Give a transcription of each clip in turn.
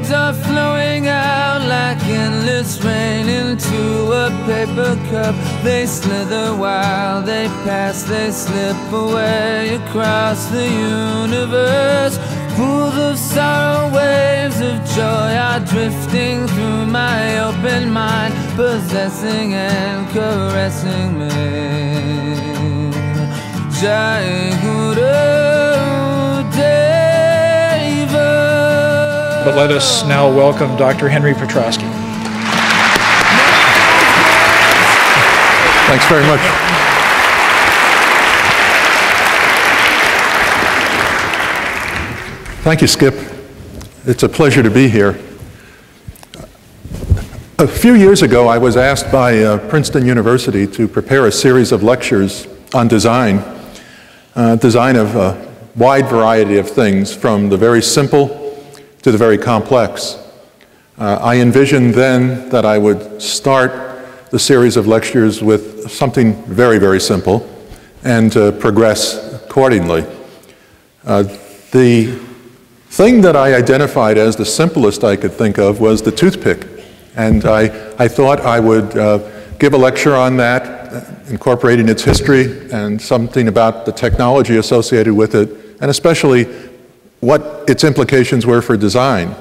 words are flowing out like endless rain into a paper cup. They slither while they pass, they slip away across the universe. Pools of sorrow, waves of joy are drifting through my open mind, possessing and caressing me. Jai Guru Deva. But let us now welcome Dr. Henry Petroski. Thanks very much. Thank you, Skip. It's a pleasure to be here. A few years ago, I was asked by Princeton University to prepare a series of lectures on design of a wide variety of things, from the very simple to the very complex. I envisioned then that I would start the series of lectures with something very, very simple and progress accordingly. The thing that I identified as the simplest I could think of was the toothpick. And I thought I would give a lecture on that, incorporating its history and something about the technology associated with it, and especially what its implications were for design.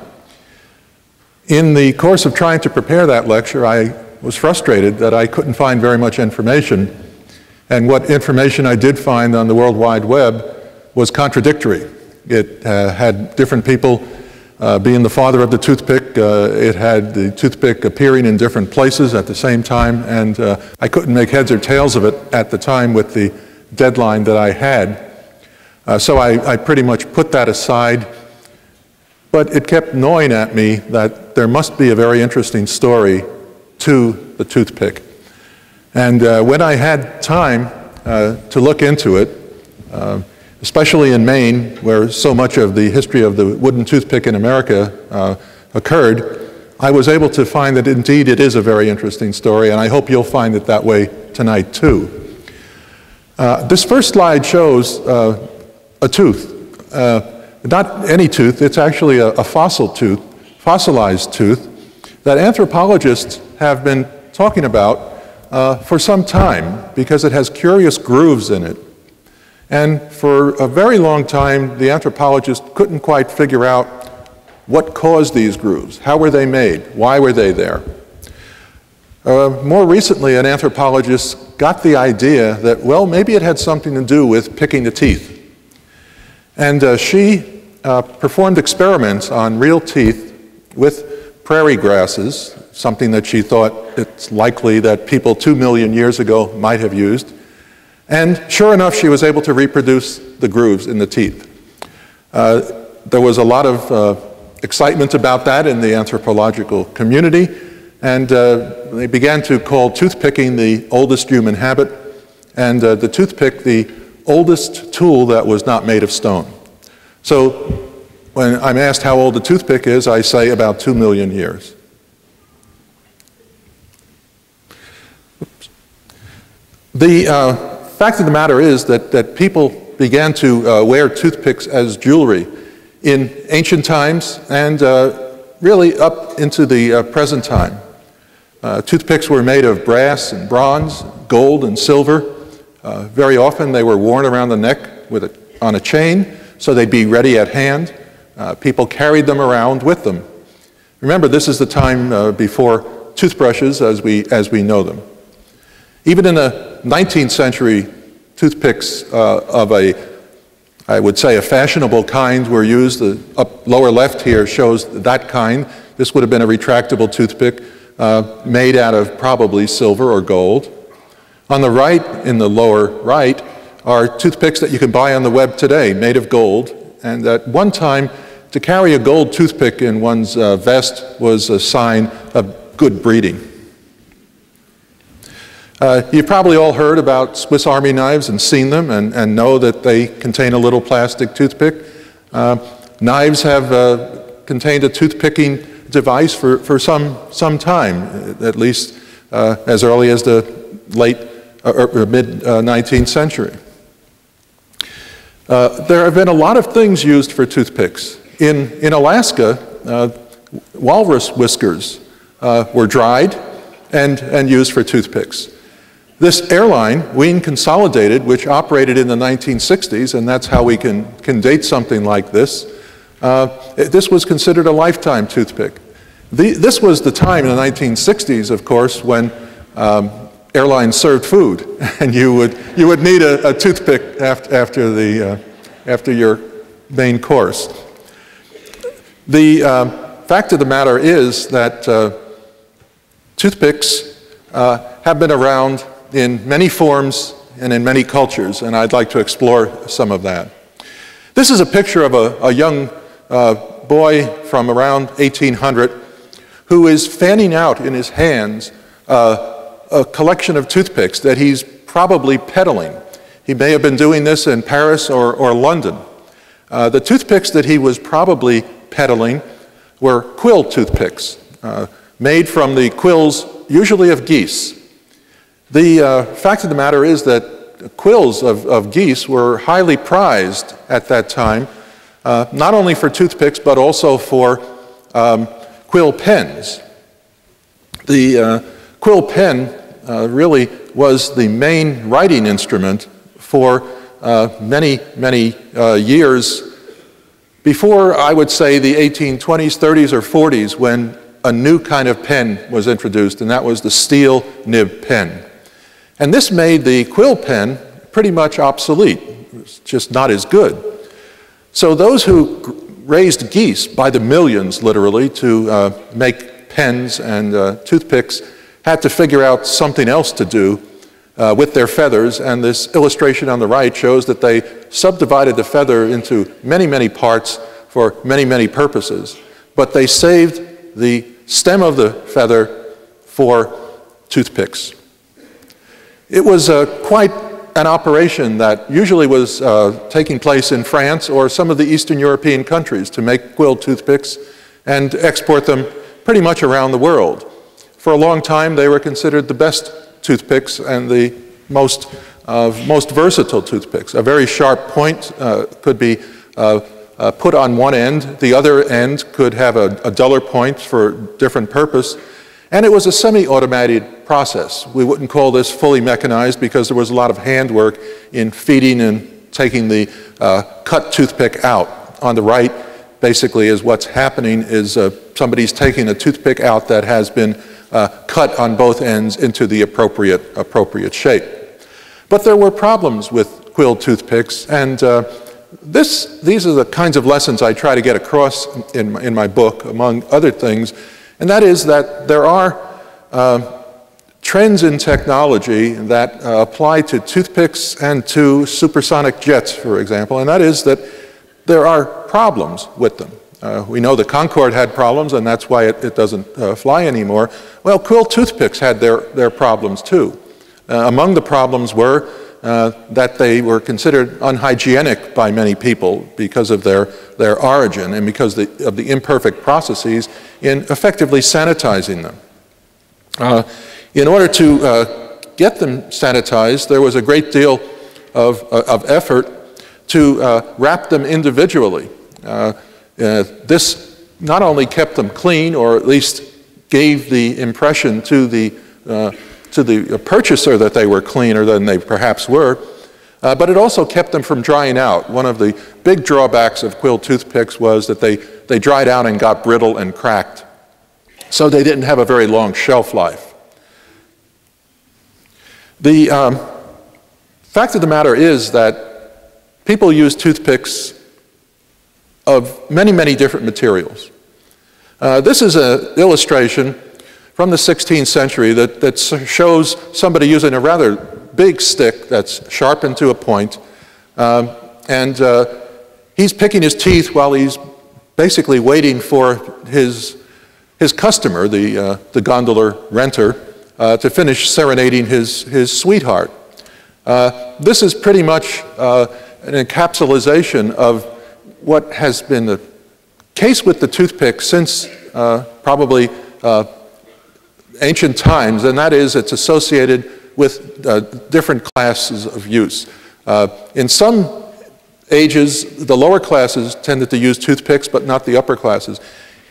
In the course of trying to prepare that lecture, I was frustrated that I couldn't find very much information. And what information I did find on the World Wide Web was contradictory. It had different people being the father of the toothpick. It had the toothpick appearing in different places at the same time, and I couldn't make heads or tails of it at the time with the deadline that I had. So I pretty much put that aside, but it kept gnawing at me that there must be a very interesting story to the toothpick. And when I had time to look into it, especially in Maine, where so much of the history of the wooden toothpick in America occurred, I was able to find that indeed it is a very interesting story, and I hope you'll find it that way tonight too. This first slide shows a tooth. Not any tooth, it's actually a fossilized tooth, that anthropologists have been talking about for some time because it has curious grooves in it. And for a very long time, the anthropologists couldn't quite figure out what caused these grooves. How were they made? Why were they there? More recently, an anthropologist got the idea that, well, maybe it had something to do with picking the teeth. And she performed experiments on real teeth with prairie grasses, something that she thought it's likely that people 2 million years ago might have used. And sure enough, she was able to reproduce the grooves in the teeth. There was a lot of excitement about that in the anthropological community, and they began to call toothpicking the oldest human habit, and the toothpick the oldest tool that was not made of stone. So when I'm asked how old the toothpick is, I say about 2 million years. The fact of the matter is that people began to wear toothpicks as jewelry in ancient times and really up into the present time. Toothpicks were made of brass and bronze, gold and silver. Very often they were worn around the neck on a chain, so they'd be ready at hand. People carried them around with them. Remember, this is the time before toothbrushes as we know them. Even in the 19th century, toothpicks of I would say a fashionable kind were used. The lower left here shows that kind. This would have been a retractable toothpick made out of probably silver or gold. On the right, in the lower right, are toothpicks that you can buy on the web today, made of gold. And at one time, to carry a gold toothpick in one's vest was a sign of good breeding. You've probably all heard about Swiss Army knives and seen them and know that they contain a little plastic toothpick. Knives have contained a toothpicking device for some time, at least as early as the late or mid-19th century. There have been a lot of things used for toothpicks. In Alaska, walrus whiskers were dried and used for toothpicks. This airline, Wien Consolidated, which operated in the 1960s, and that's how we can date something like this, this was considered a lifetime toothpick. This was the time in the 1960s, of course, when airlines served food, and you would need a toothpick after your main course. The fact of the matter is that toothpicks have been around in many forms and in many cultures, and I'd like to explore some of that. This is a picture of a young boy from around 1800 who is fanning out in his hands a collection of toothpicks that he's probably peddling. He may have been doing this in Paris or London. The toothpicks that he was probably peddling were quill toothpicks, made from the quills, usually of geese. The fact of the matter is that quills of geese were highly prized at that time, not only for toothpicks, but also for quill pens. The quill pen really was the main writing instrument for many years before, I would say, the 1820s, 30s, or 40s, when a new kind of pen was introduced, and that was the steel nib pen. And this made the quill pen pretty much obsolete. It was just not as good. So those who raised geese by the millions, literally, to make pens and toothpicks had to figure out something else to do with their feathers, and this illustration on the right shows that they subdivided the feather into many parts for many purposes, but they saved the stem of the feather for toothpicks. It was quite an operation that usually was taking place in France or some of the Eastern European countries to make quill toothpicks and export them pretty much around the world. For a long time, they were considered the best toothpicks and the most versatile toothpicks. A very sharp point could be put on one end. The other end could have a duller point for different purpose. And it was a semi-automated process. We wouldn't call this fully mechanized because there was a lot of handwork in feeding and taking the cut toothpick out. On the right, basically, is what's happening is somebody's taking a toothpick out that has been cut on both ends into the appropriate shape. But there were problems with quill toothpicks, and these are the kinds of lessons I try to get across in my book, among other things, and that is that there are trends in technology that apply to toothpicks and to supersonic jets, for example, and that is that there are problems with them. We know the Concorde had problems, and that's why it doesn't fly anymore. Well, quill toothpicks had their problems too. Among the problems were that they were considered unhygienic by many people because of their origin and because of the imperfect processes in effectively sanitizing them. In order to get them sanitized, there was a great deal of effort to wrap them individually. This not only kept them clean, or at least gave the impression to the purchaser that they were cleaner than they perhaps were, but it also kept them from drying out. One of the big drawbacks of quill toothpicks was that they dried out and got brittle and cracked, so they didn't have a very long shelf life. The fact of the matter is that people use toothpicks of many different materials. This is an illustration from the 16th century that shows somebody using a rather big stick that's sharpened to a point, and he's picking his teeth while he's basically waiting for his customer, the gondola renter, to finish serenading his sweetheart. This is pretty much an encapsulation of what has been the case with the toothpick since probably ancient times, and that is it's associated with different classes of use. In some ages, the lower classes tended to use toothpicks, but not the upper classes.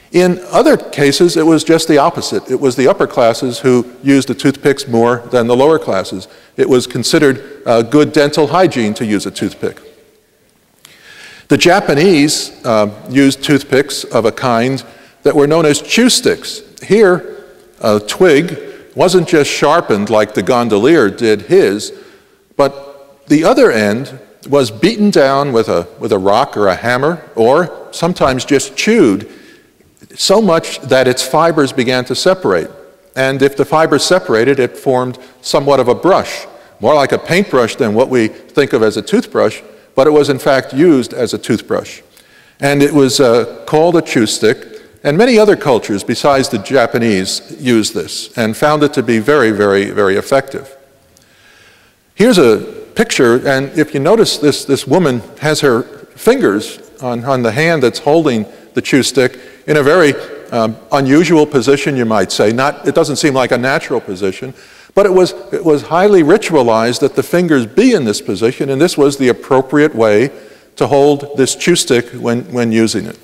In other cases, it was just the opposite. It was the upper classes who used the toothpicks more than the lower classes. It was considered good dental hygiene to use a toothpick. The Japanese used toothpicks of a kind that were known as chew sticks. Here, a twig wasn't just sharpened like the gondolier did his, but the other end was beaten down with a rock or a hammer, or sometimes just chewed, so much that its fibers began to separate. And if the fibers separated, it formed somewhat of a brush, more like a paintbrush than what we think of as a toothbrush, but it was in fact used as a toothbrush. And it was called a chew stick, and many other cultures besides the Japanese used this and found it to be very, very, very effective. Here's a picture, and if you notice, this woman has her fingers on the hand that's holding the chew stick in a very unusual position, you might say. It doesn't seem like a natural position, but it was highly ritualized that the fingers be in this position, and this was the appropriate way to hold this chew stick when using it.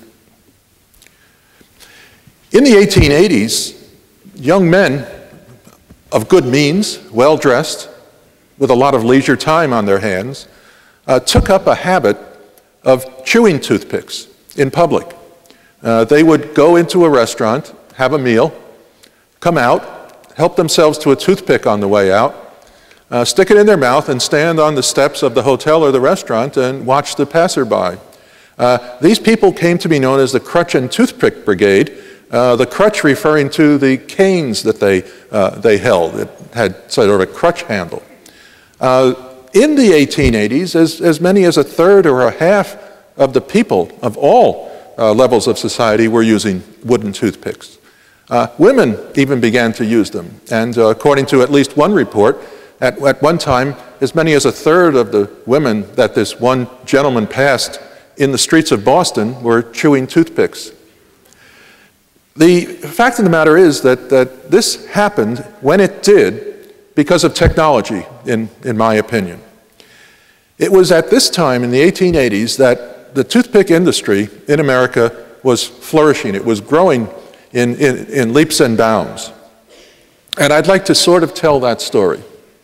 In the 1880s, young men of good means, well-dressed, with a lot of leisure time on their hands, took up a habit of chewing toothpicks in public. They would go into a restaurant, have a meal, come out, help themselves to a toothpick on the way out, stick it in their mouth, and stand on the steps of the hotel or the restaurant and watch the passerby. These people came to be known as the Crutch and Toothpick Brigade, the crutch referring to the canes that they held. It had sort of a crutch handle. In the 1880s, as many as a third or a half of the people of all levels of society were using wooden toothpicks. Women even began to use them, and according to at least one report, at one time, as many as a third of the women that this one gentleman passed in the streets of Boston were chewing toothpicks. The fact of the matter is that this happened when it did because of technology, in my opinion. It was at this time in the 1880s that the toothpick industry in America was flourishing. It was growing in leaps and bounds. And I'd like to sort of tell that story.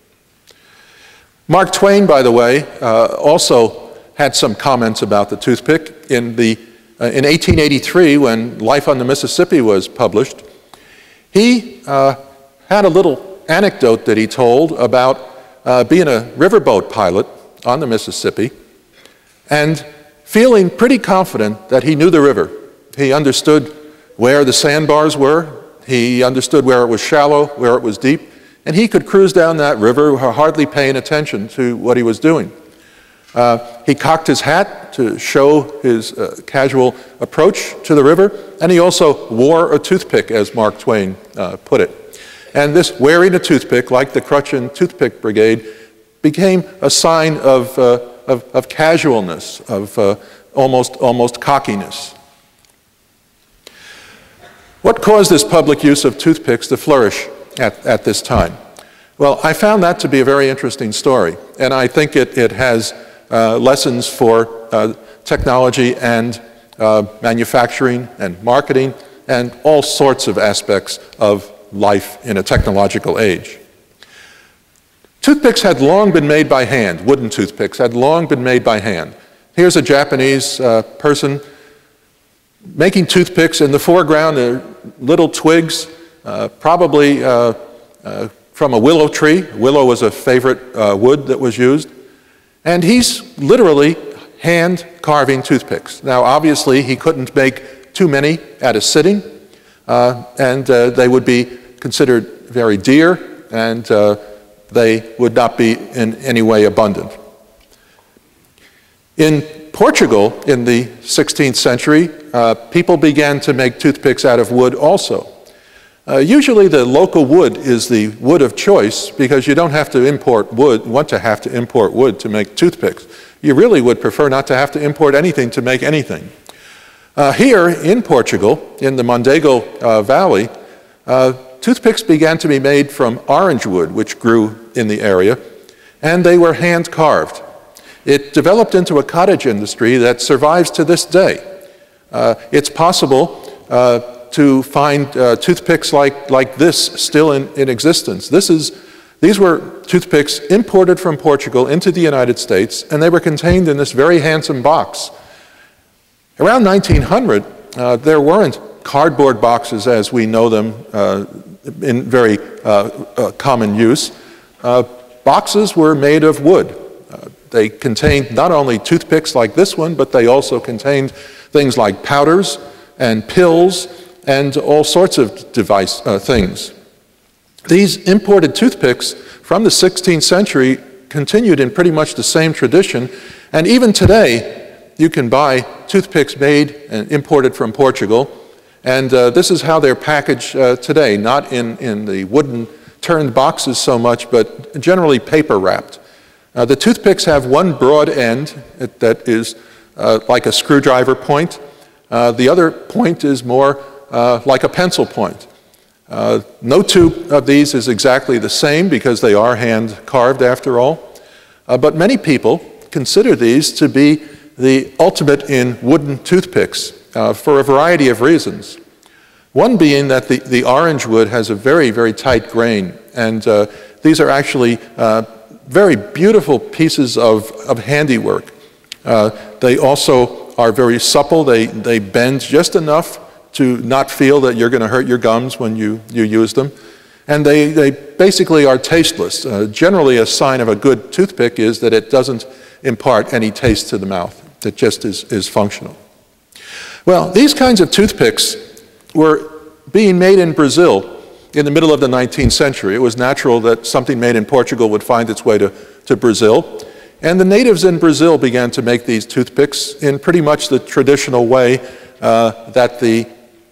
Mark Twain, by the way, also had some comments about the toothpick. In 1883, when Life on the Mississippi was published, he had a little anecdote that he told about being a riverboat pilot on the Mississippi and feeling pretty confident that he knew the river. He understood where the sandbars were, he understood where it was shallow, where it was deep, and he could cruise down that river hardly paying attention to what he was doing. He cocked his hat to show his casual approach to the river, and he also wore a toothpick, as Mark Twain put it. And this wearing a toothpick, like the Crutch and Toothpick Brigade, became a sign of casualness, of almost cockiness. What caused this public use of toothpicks to flourish at this time? Well, I found that to be a very interesting story, and I think it has lessons for technology and manufacturing and marketing and all sorts of aspects of life in a technological age. Toothpicks had long been made by hand. Wooden toothpicks had long been made by hand. Here's a Japanese person making toothpicks. In the foreground are little twigs, probably from a willow tree. Willow was a favorite wood that was used. And he's literally hand carving toothpicks. Now, obviously, he couldn't make too many at a sitting, and they would be considered very dear, and they would not be in any way abundant. In Portugal, in the 16th century, people began to make toothpicks out of wood also. Usually the local wood is the wood of choice because you don't have to import wood, have to import wood to make toothpicks. You really would prefer not to have to import anything to make anything. Here in Portugal, in the Mondego Valley, toothpicks began to be made from orange wood, which grew in the area, and they were hand carved. It developed into a cottage industry that survives to this day. It's possible to find toothpicks like this still in existence. These were toothpicks imported from Portugal into the United States, and they were contained in this very handsome box. Around 1900, there weren't cardboard boxes as we know them in very common use. Boxes were made of wood. They contained not only toothpicks like this one, but they also contained things like powders and pills and all sorts of things. These imported toothpicks from the 16th century continued in pretty much the same tradition, and even today you can buy toothpicks made and imported from Portugal, and this is how they're packaged today, not in the wooden turned boxes so much, but generally paper wrapped. The toothpicks have one broad end that is like a screwdriver point. The other point is more like a pencil point. No two of these is exactly the same because they are hand carved after all. But many people consider these to be the ultimate in wooden toothpicks for a variety of reasons. One being that the orange wood has a very, very tight grain, and these are actually very beautiful pieces of handiwork. They also are very supple. They bend just enough to not feel that you're going to hurt your gums when you use them. And they basically are tasteless. Generally, a sign of a good toothpick is that it doesn't impart any taste to the mouth. It just is functional. Well, these kinds of toothpicks were being made in Brazil in the middle of the 19th century. It was natural that something made in Portugal would find its way to Brazil. And the natives in Brazil began to make these toothpicks in pretty much the traditional way that the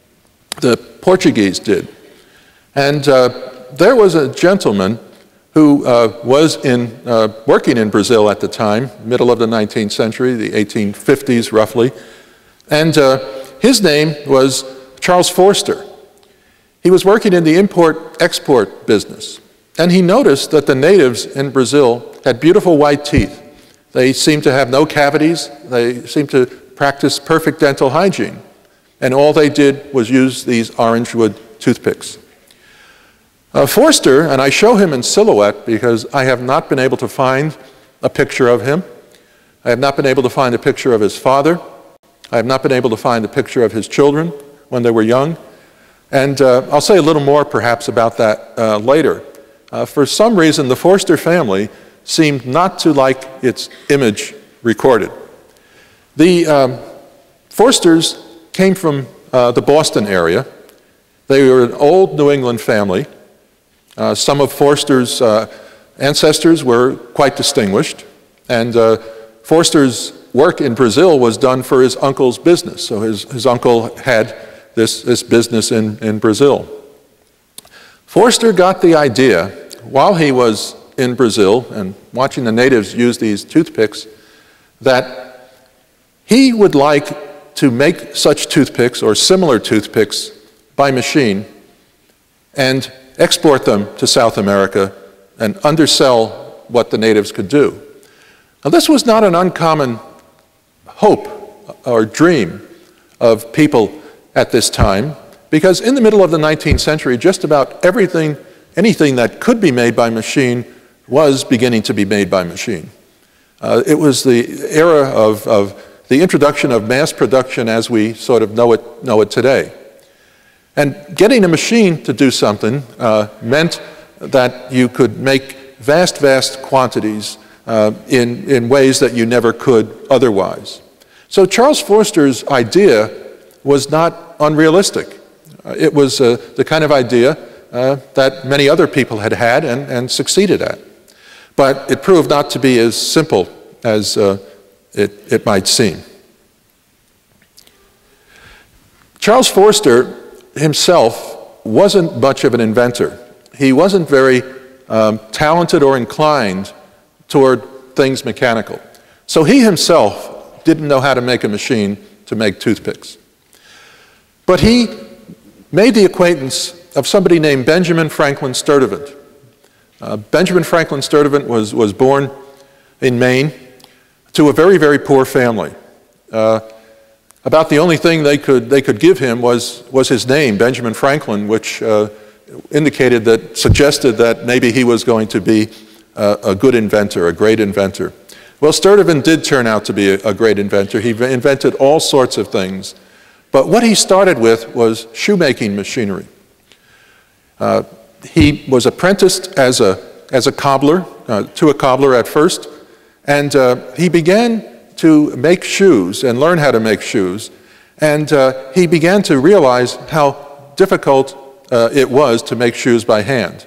Portuguese did. And there was a gentleman who was working in Brazil at the time, middle of the 19th century, the 1850s roughly. And his name was Charles Forster. He was working in the import-export business. And he noticed that the natives in Brazil had beautiful white teeth. They seemed to have no cavities. They seemed to practice perfect dental hygiene. And all they did was use these orange wood toothpicks. Forster, and I show him in silhouette because I have not been able to find a picture of him. I have not been able to find a picture of his father. I have not been able to find a picture of his children when they were young. And I'll say a little more perhaps about that later. For some reason, the Forster family seemed not to like its image recorded. The Forsters came from the Boston area. They were an old New England family. Some of Forster's ancestors were quite distinguished, and Forster's work in Brazil was done for his uncle's business. So his uncle had this business in Brazil. Forster got the idea while he was in Brazil and watching the natives use these toothpicks that he would like to make such toothpicks or similar toothpicks by machine and export them to South America and undersell what the natives could do. Now, this was not an uncommon hope or dream of people at this time, because in the middle of the 19th century, just about anything that could be made by machine was beginning to be made by machine. It was the era of the introduction of mass production as we sort of know it today. And getting a machine to do something meant that you could make vast quantities in ways that you never could otherwise. So Charles Forster's idea was not unrealistic. It was the kind of idea that many other people had and succeeded at. But it proved not to be as simple as it might seem. Charles Forster himself wasn't much of an inventor. He wasn't very talented or inclined toward things mechanical. So he himself didn't know how to make a machine to make toothpicks. But he made the acquaintance of somebody named Benjamin Franklin Sturtevant. Benjamin Franklin Sturtevant was born in Maine to a very poor family. About the only thing they could give him was his name, Benjamin Franklin, which suggested that maybe he was going to be a good inventor, a great inventor. Well, Sturtevant did turn out to be a great inventor. He invented all sorts of things. But what he started with was shoemaking machinery. He was apprenticed as a cobbler, to a cobbler at first, and he began to make shoes and learn how to make shoes. And he began to realize how difficult it was to make shoes by hand.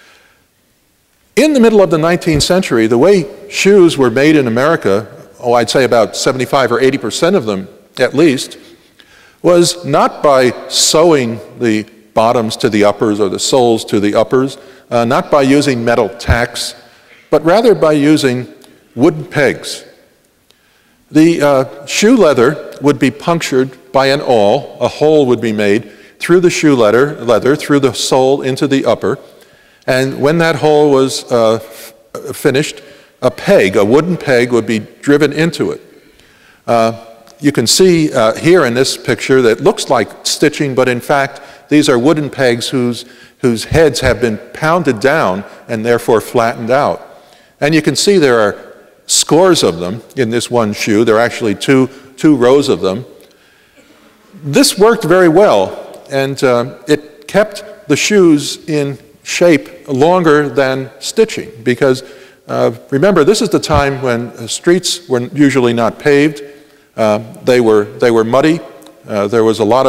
In the middle of the 19th century, the way shoes were made in America, I'd say about 75 or 80% of them at least, was not by sewing the bottoms to the uppers or the soles to the uppers, not by using metal tacks, but rather by using wooden pegs. The shoe leather would be punctured by an awl. A hole would be made through the shoe leather through the sole into the upper. And when that hole was finished, a wooden peg would be driven into it. You can see here in this picture that looks like stitching, but in fact, these are wooden pegs whose heads have been pounded down and therefore flattened out. And you can see there are scores of them in this one shoe. There are actually two rows of them. This worked very well, and it kept the shoes in shape longer than stitching, because remember, this is the time when streets were usually not paved. They were muddy. There was a lot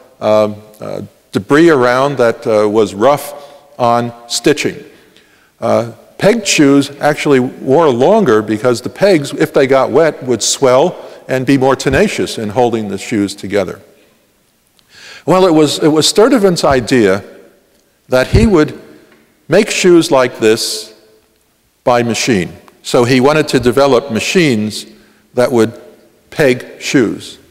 of debris around that was rough on stitching. Pegged shoes actually wore longer because the pegs, if they got wet, would swell and be more tenacious in holding the shoes together. Well, it was Sturtevant's idea that he would make shoes like this by machine. So he wanted to develop machines that would peg shoes.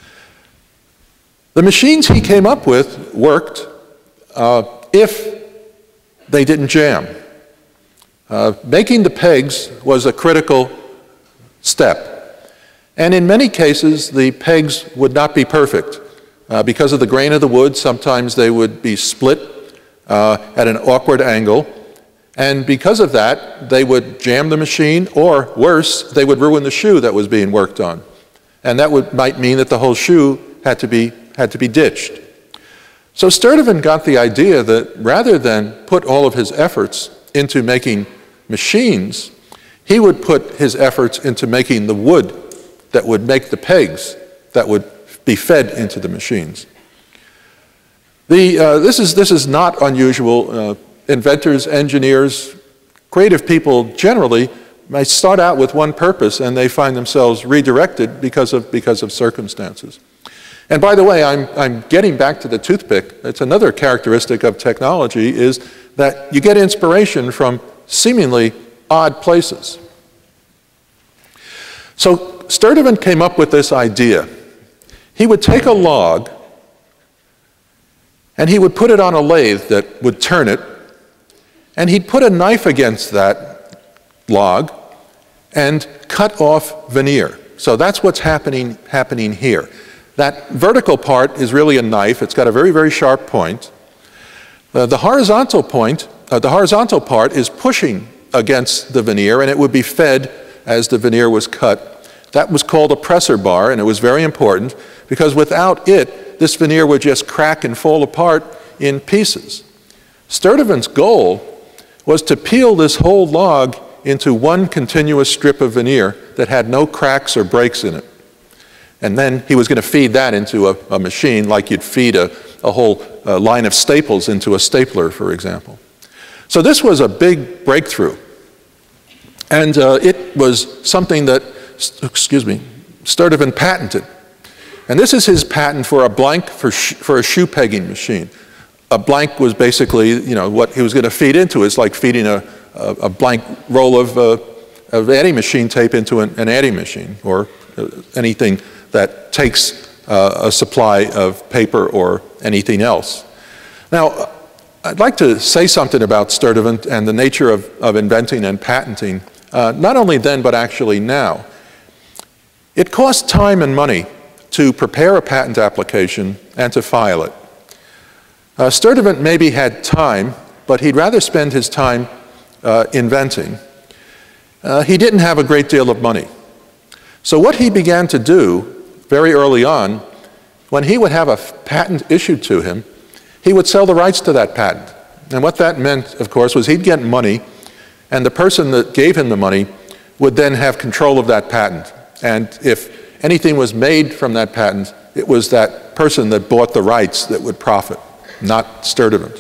The machines he came up with worked if they didn't jam. Making the pegs was a critical step. And in many cases, the pegs would not be perfect. Because of the grain of the wood, sometimes they would be split at an awkward angle. And because of that, they would jam the machine, or worse, they would ruin the shoe that was being worked on. And that might mean that the whole shoe had to be ditched. So Sturtevant got the idea that rather than put all of his efforts into making machines, he would put his efforts into making the wood that would make the pegs that would be fed into the machines. This is not unusual. Inventors, engineers, creative people generally may start out with one purpose and they find themselves redirected because of circumstances. And by the way, I'm getting back to the toothpick. It's another characteristic of technology, is that you get inspiration from seemingly odd places. So Sturtevant came up with this idea. He would take a log and he would put it on a lathe that would turn it, and he'd put a knife against that log and cut off veneer. So that's what's happening here. That vertical part is really a knife. It's got a very, very sharp point. The horizontal part is pushing against the veneer, and it would be fed as the veneer was cut. That was called a presser bar, and it was very important because without it, this veneer would just crack and fall apart in pieces. Sturtevant's goal was to peel this whole log into one continuous strip of veneer that had no cracks or breaks in it. And then he was going to feed that into a machine like you'd feed a whole line of staples into a stapler, for example. So this was a big breakthrough. And it was something that, Sturtevant patented. And this is his patent for a blank for a shoe pegging machine. A blank was basically, what he was going to feed into is like feeding a blank roll of adding machine tape into an adding machine, or anything that takes a supply of paper or anything else. Now, I'd like to say something about Sturtevant and the nature of inventing and patenting, not only then but actually now. It costs time and money to prepare a patent application and to file it. Sturtevant maybe had time, but he'd rather spend his time inventing. He didn't have a great deal of money. So what he began to do very early on, when he would have a patent issued to him, he would sell the rights to that patent. And what that meant, of course, was he'd get money, and the person that gave him the money would then have control of that patent. And if anything was made from that patent, it was that person that bought the rights that would profit, not Sturtevant.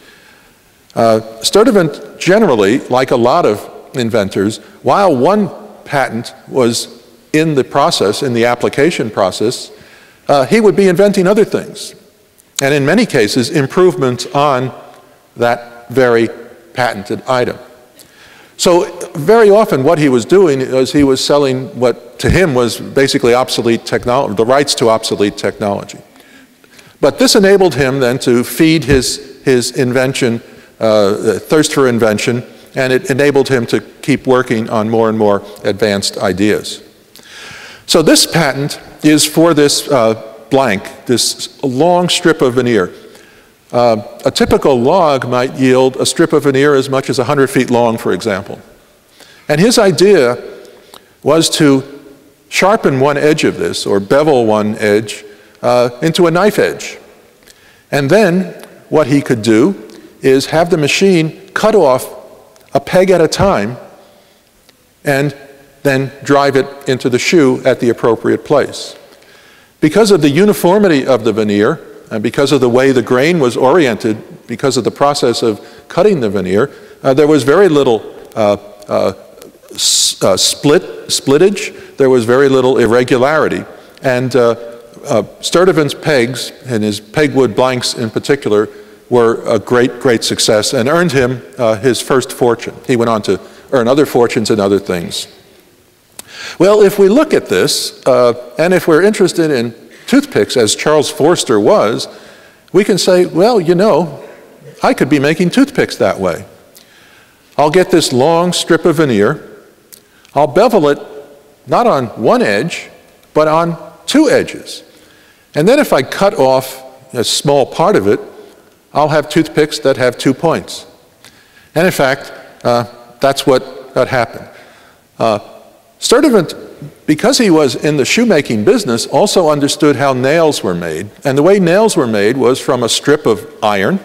Sturtevant generally, like a lot of inventors, while one patent was in the process, in the application process, he would be inventing other things. And in many cases, improvements on that very patented item. So very often what he was doing was he was selling what to him was basically obsolete technology, the rights to obsolete technology. But this enabled him then to feed his invention, thirst for invention, and it enabled him to keep working on more and more advanced ideas. So this patent is for this blank, this long strip of veneer. A typical log might yield a strip of veneer as much as 100 feet long, for example. And his idea was to sharpen one edge of this, or bevel one edge, into a knife edge. And then what he could do is have the machine cut off a peg at a time and then drive it into the shoe at the appropriate place. Because of the uniformity of the veneer, and because of the way the grain was oriented, because of the process of cutting the veneer, there was very little splittage, there was very little irregularity. And Sturtevant's pegs, and his pegwood blanks in particular, were a great success and earned him his first fortune. He went on to earn other fortunes and other things. Well, if we look at this, and if we're interested in toothpicks, as Charles Forster was, we can say, well, you know, I could be making toothpicks that way. I'll get this long strip of veneer, I'll bevel it not on one edge, but on two edges. And then if I cut off a small part of it, I'll have toothpicks that have 2 points. And in fact, that's what happened. Sturtevant, because he was in the shoemaking business, also understood how nails were made. And the way nails were made was from a strip of iron,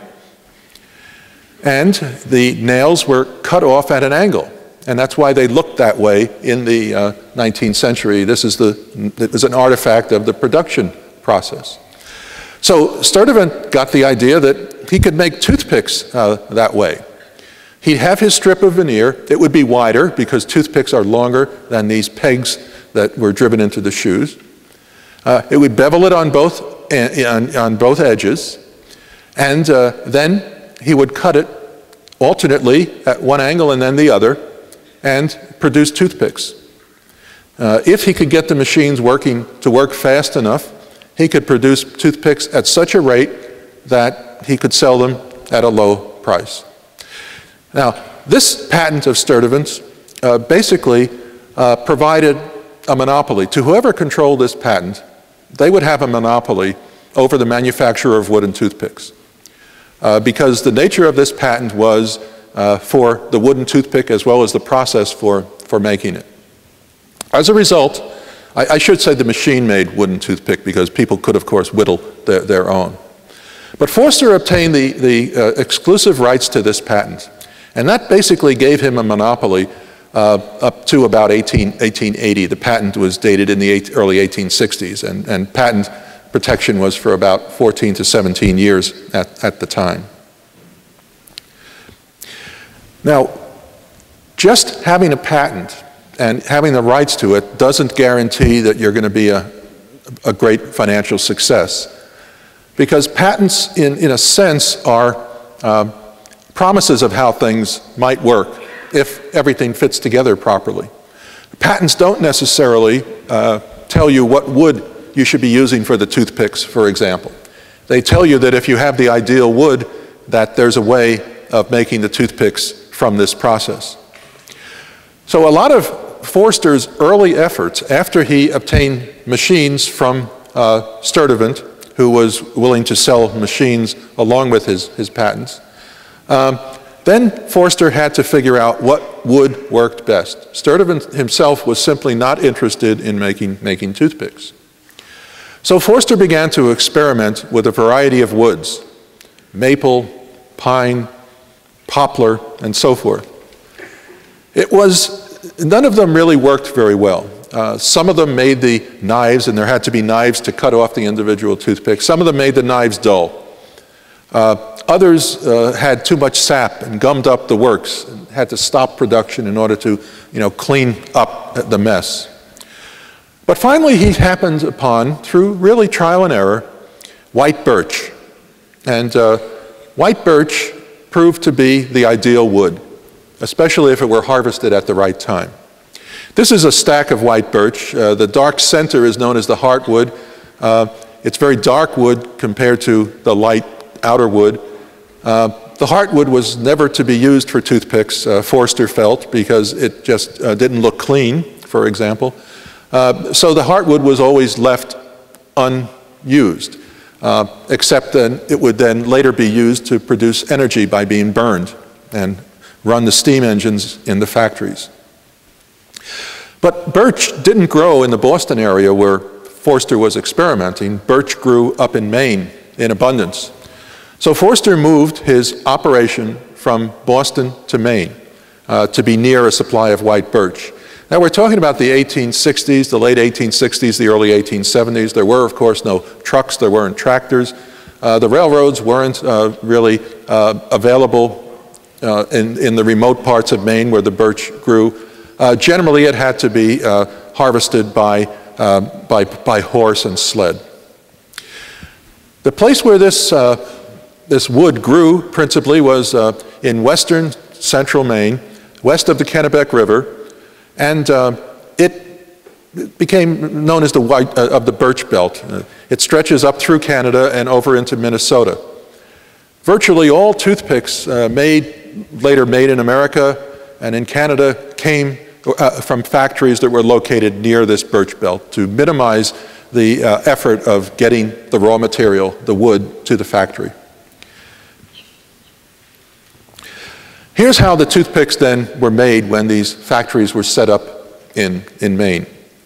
and the nails were cut off at an angle. And that's why they looked that way in the 19th century. It was an artifact of the production process. So Sturtevant got the idea that he could make toothpicks that way. He'd have his strip of veneer. It would be wider because toothpicks are longer than these pegs that were driven into the shoes. It would bevel it on both edges, and then he would cut it alternately at one angle and then the other and produce toothpicks. If he could get the machines to work fast enough, he could produce toothpicks at such a rate that he could sell them at a low price. Now, this patent of Sturtevant's basically provided a monopoly. To whoever controlled this patent, they would have a monopoly over the manufacture of wooden toothpicks. Because the nature of this patent was for the wooden toothpick as well as the process for making it. As a result, I should say the machine-made wooden toothpick because people could, of course, whittle their own. But Forster obtained the exclusive rights to this patent. And that basically gave him a monopoly up to about 1880. The patent was dated in the early 1860s, and patent protection was for about 14 to 17 years at the time. Now, just having a patent and having the rights to it doesn't guarantee that you're going to be a great financial success. Because patents, in a sense, are promises of how things might work if everything fits together properly. Patents don't necessarily tell you what wood you should be using for the toothpicks, for example. They tell you that if you have the ideal wood, that there's a way of making the toothpicks from this process. So a lot of Forster's early efforts, after he obtained machines from Sturtevant, who was willing to sell machines along with his patents. Then Forster had to figure out what wood worked best. Sturtevant himself was simply not interested in making toothpicks. So Forster began to experiment with a variety of woods: maple, pine, poplar, and so forth. None of them really worked very well. Some of them made the knives, and there had to be knives to cut off the individual toothpicks. Some of them made the knives dull. Others had too much sap and gummed up the works and had to stop production in order to, clean up the mess. But finally he happened upon, through really trial and error, white birch. And white birch proved to be the ideal wood, especially if it were harvested at the right time. This is a stack of white birch. The dark center is known as the heartwood. It's very dark wood compared to the light outer wood. The heartwood was never to be used for toothpicks, Forster felt, because it just didn't look clean, for example. So the heartwood was always left unused, except that it would then later be used to produce energy by being burned and run the steam engines in the factories. But birch didn't grow in the Boston area where Forster was experimenting. Birch grew up in Maine in abundance. So Forster moved his operation from Boston to Maine to be near a supply of white birch. Now we're talking about the 1860s, the late 1860s, the early 1870s. There were, of course, no trucks, there weren't tractors. The railroads weren't really available in the remote parts of Maine where the birch grew. Generally it had to be harvested by horse and sled. The place where this wood grew principally was in western central Maine, west of the Kennebec River, and it became known as the birch belt. It stretches up through Canada and over into Minnesota. Virtually all toothpicks later made in America and in Canada came from factories that were located near this birch belt to minimize the effort of getting the raw material, the wood, to the factory. Here's how the toothpicks then were made when these factories were set up in Maine.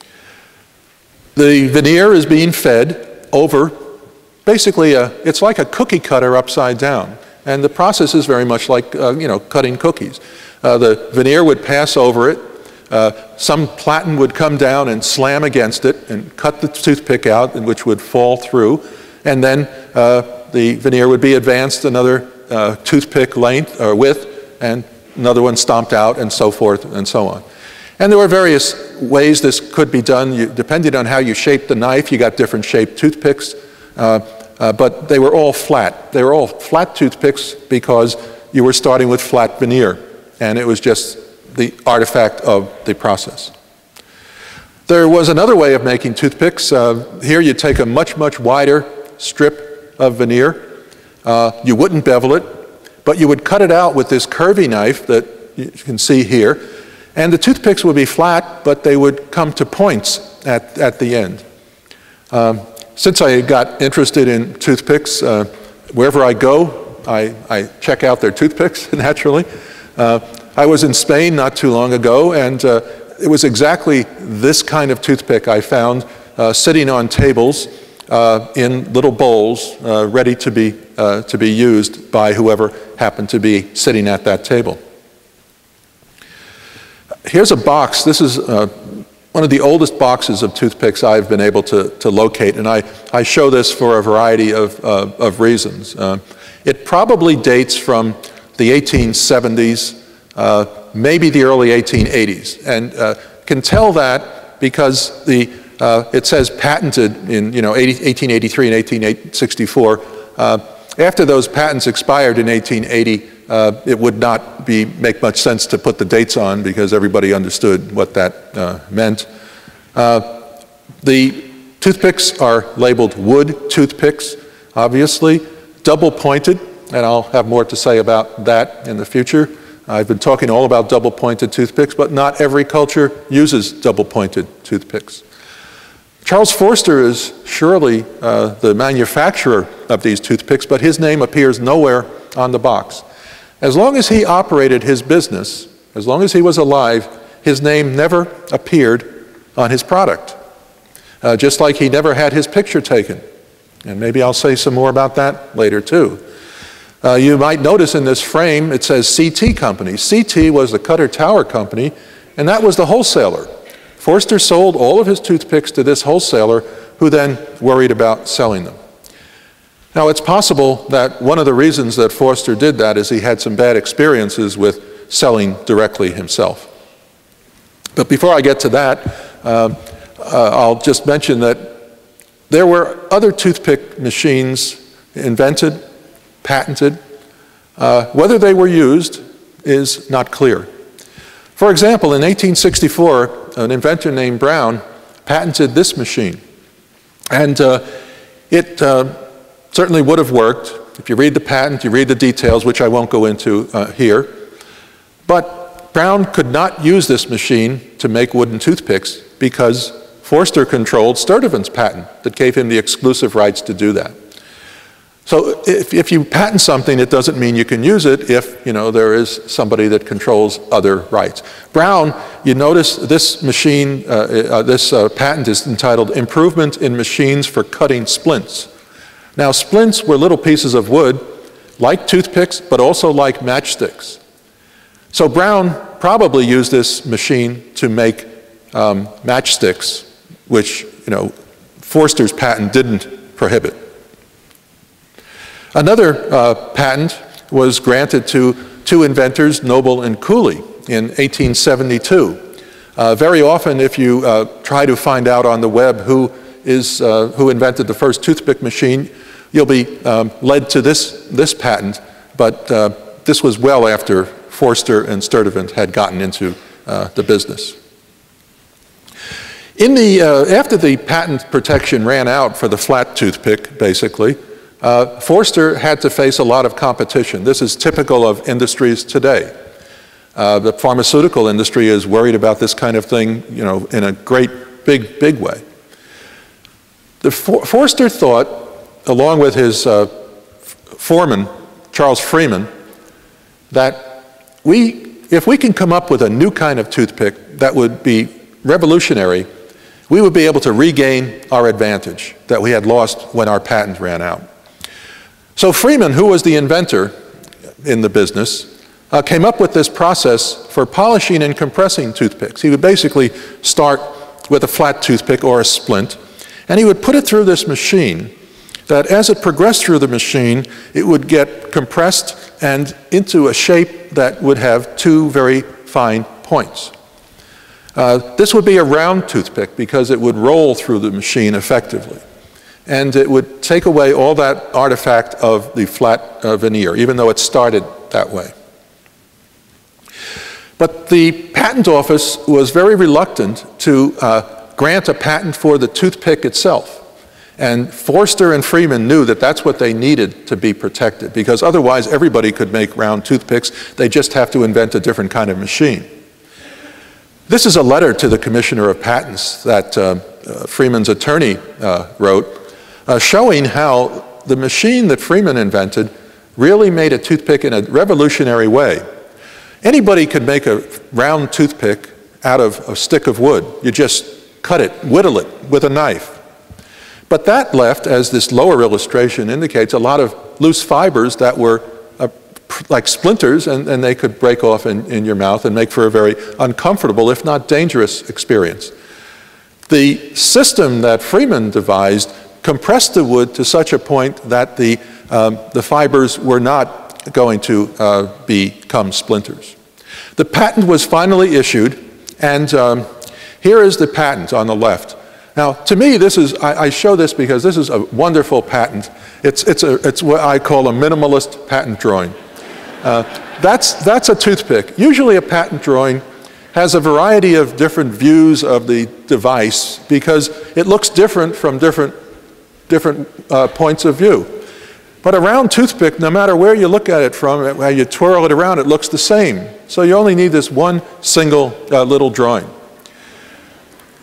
The veneer is being fed over, basically, it's like a cookie cutter upside down. And the process is very much like, cutting cookies. The veneer would pass over it. Some platen would come down and slam against it and cut the toothpick out, which would fall through. And then the veneer would be advanced another toothpick length or width, and another one stomped out, and so forth and so on. And there were various ways this could be done. Depending on how you shaped the knife, you got different shaped toothpicks, but they were all flat. They were all flat toothpicks because you were starting with flat veneer, and it was just the artifact of the process. There was another way of making toothpicks. Here you take a much, much wider strip of veneer. You wouldn't bevel it, but you would cut it out with this curvy knife that you can see here, and the toothpicks would be flat, but they would come to points at the end. Since I got interested in toothpicks, wherever I go, I check out their toothpicks, naturally. I was in Spain not too long ago, and it was exactly this kind of toothpick I found sitting on tables in little bowls ready to be used by whoever happened to be sitting at that table. Here's a box. This is one of the oldest boxes of toothpicks I've been able to locate, and I show this for a variety of reasons. It probably dates from the 1870s, maybe the early 1880s, and can tell that because it says patented in 1883 and 1864. After those patents expired in 1880, it would not make much sense to put the dates on because everybody understood what that meant. The toothpicks are labeled wood toothpicks, obviously, double-pointed, and I'll have more to say about that in the future. I've been talking all about double-pointed toothpicks, but not every culture uses double-pointed toothpicks. Charles Forster is surely the manufacturer of these toothpicks, but his name appears nowhere on the box. As long as he operated his business, as long as he was alive, his name never appeared on his product, just like he never had his picture taken. And maybe I'll say some more about that later too. You might notice in this frame it says CT Company. CT was the Cutter Tower Company, and that was the wholesaler. Forster sold all of his toothpicks to this wholesaler, who then worried about selling them. Now, it's possible that one of the reasons that Forster did that is he had some bad experiences with selling directly himself. But before I get to that, I'll just mention that there were other toothpick machines invented, patented. Whether they were used is not clear. For example, in 1864, an inventor named Brown patented this machine. And it certainly would have worked. If you read the patent, you read the details, which I won't go into here. But Brown could not use this machine to make wooden toothpicks because Forster controlled Sturtevant's patent that gave him the exclusive rights to do that. So if you patent something, it doesn't mean you can use it if, there is somebody that controls other rights. Brown, you notice this machine, this patent is entitled Improvement in Machines for Cutting Splints. Now, splints were little pieces of wood, like toothpicks, but also like matchsticks. So Brown probably used this machine to make matchsticks, which, Forster's patent didn't prohibit. Another patent was granted to two inventors, Noble and Cooley, in 1872. Very often, if you try to find out on the web who invented the first toothpick machine, you'll be led to this patent, but this was well after Forster and Sturtevant had gotten into the business. After the patent protection ran out for the flat toothpick, basically, Forster had to face a lot of competition. This is typical of industries today. The pharmaceutical industry is worried about this kind of thing, in a great, big way. Forster thought, along with his foreman, Charles Freeman, that if we can come up with a new kind of toothpick that would be revolutionary, we would be able to regain our advantage that we had lost when our patent ran out. So Freeman, who was the inventor in the business, came up with this process for polishing and compressing toothpicks. He would basically start with a flat toothpick or a splint, and he would put it through this machine that as it progressed through the machine, it would get compressed and into a shape that would have two very fine points. This would be a round toothpick because it would roll through the machine effectively. And it would take away all that artifact of the flat veneer, even though it started that way. But the patent office was very reluctant to grant a patent for the toothpick itself. And Forster and Freeman knew that that's what they needed to be protected, because otherwise everybody could make round toothpicks. They just have to invent a different kind of machine. This is a letter to the Commissioner of Patents that Freeman's attorney wrote, showing how the machine that Freeman invented really made a toothpick in a revolutionary way. Anybody could make a round toothpick out of a stick of wood. You just cut it, whittle it with a knife. But that left, as this lower illustration indicates, a lot of loose fibers that were like splinters, and they could break off in your mouth and make for a very uncomfortable, if not dangerous, experience. The system that Freeman devised compressed the wood to such a point that the fibers were not going to become splinters. The patent was finally issued, and here is the patent on the left. Now, to me, I show this because this is a wonderful patent. It's what I call a minimalist patent drawing. That's a toothpick. Usually a patent drawing has a variety of different views of the device because it looks different from different points of view. But a round toothpick, no matter where you look at it from, how you twirl it around, it looks the same. So you only need this one single little drawing.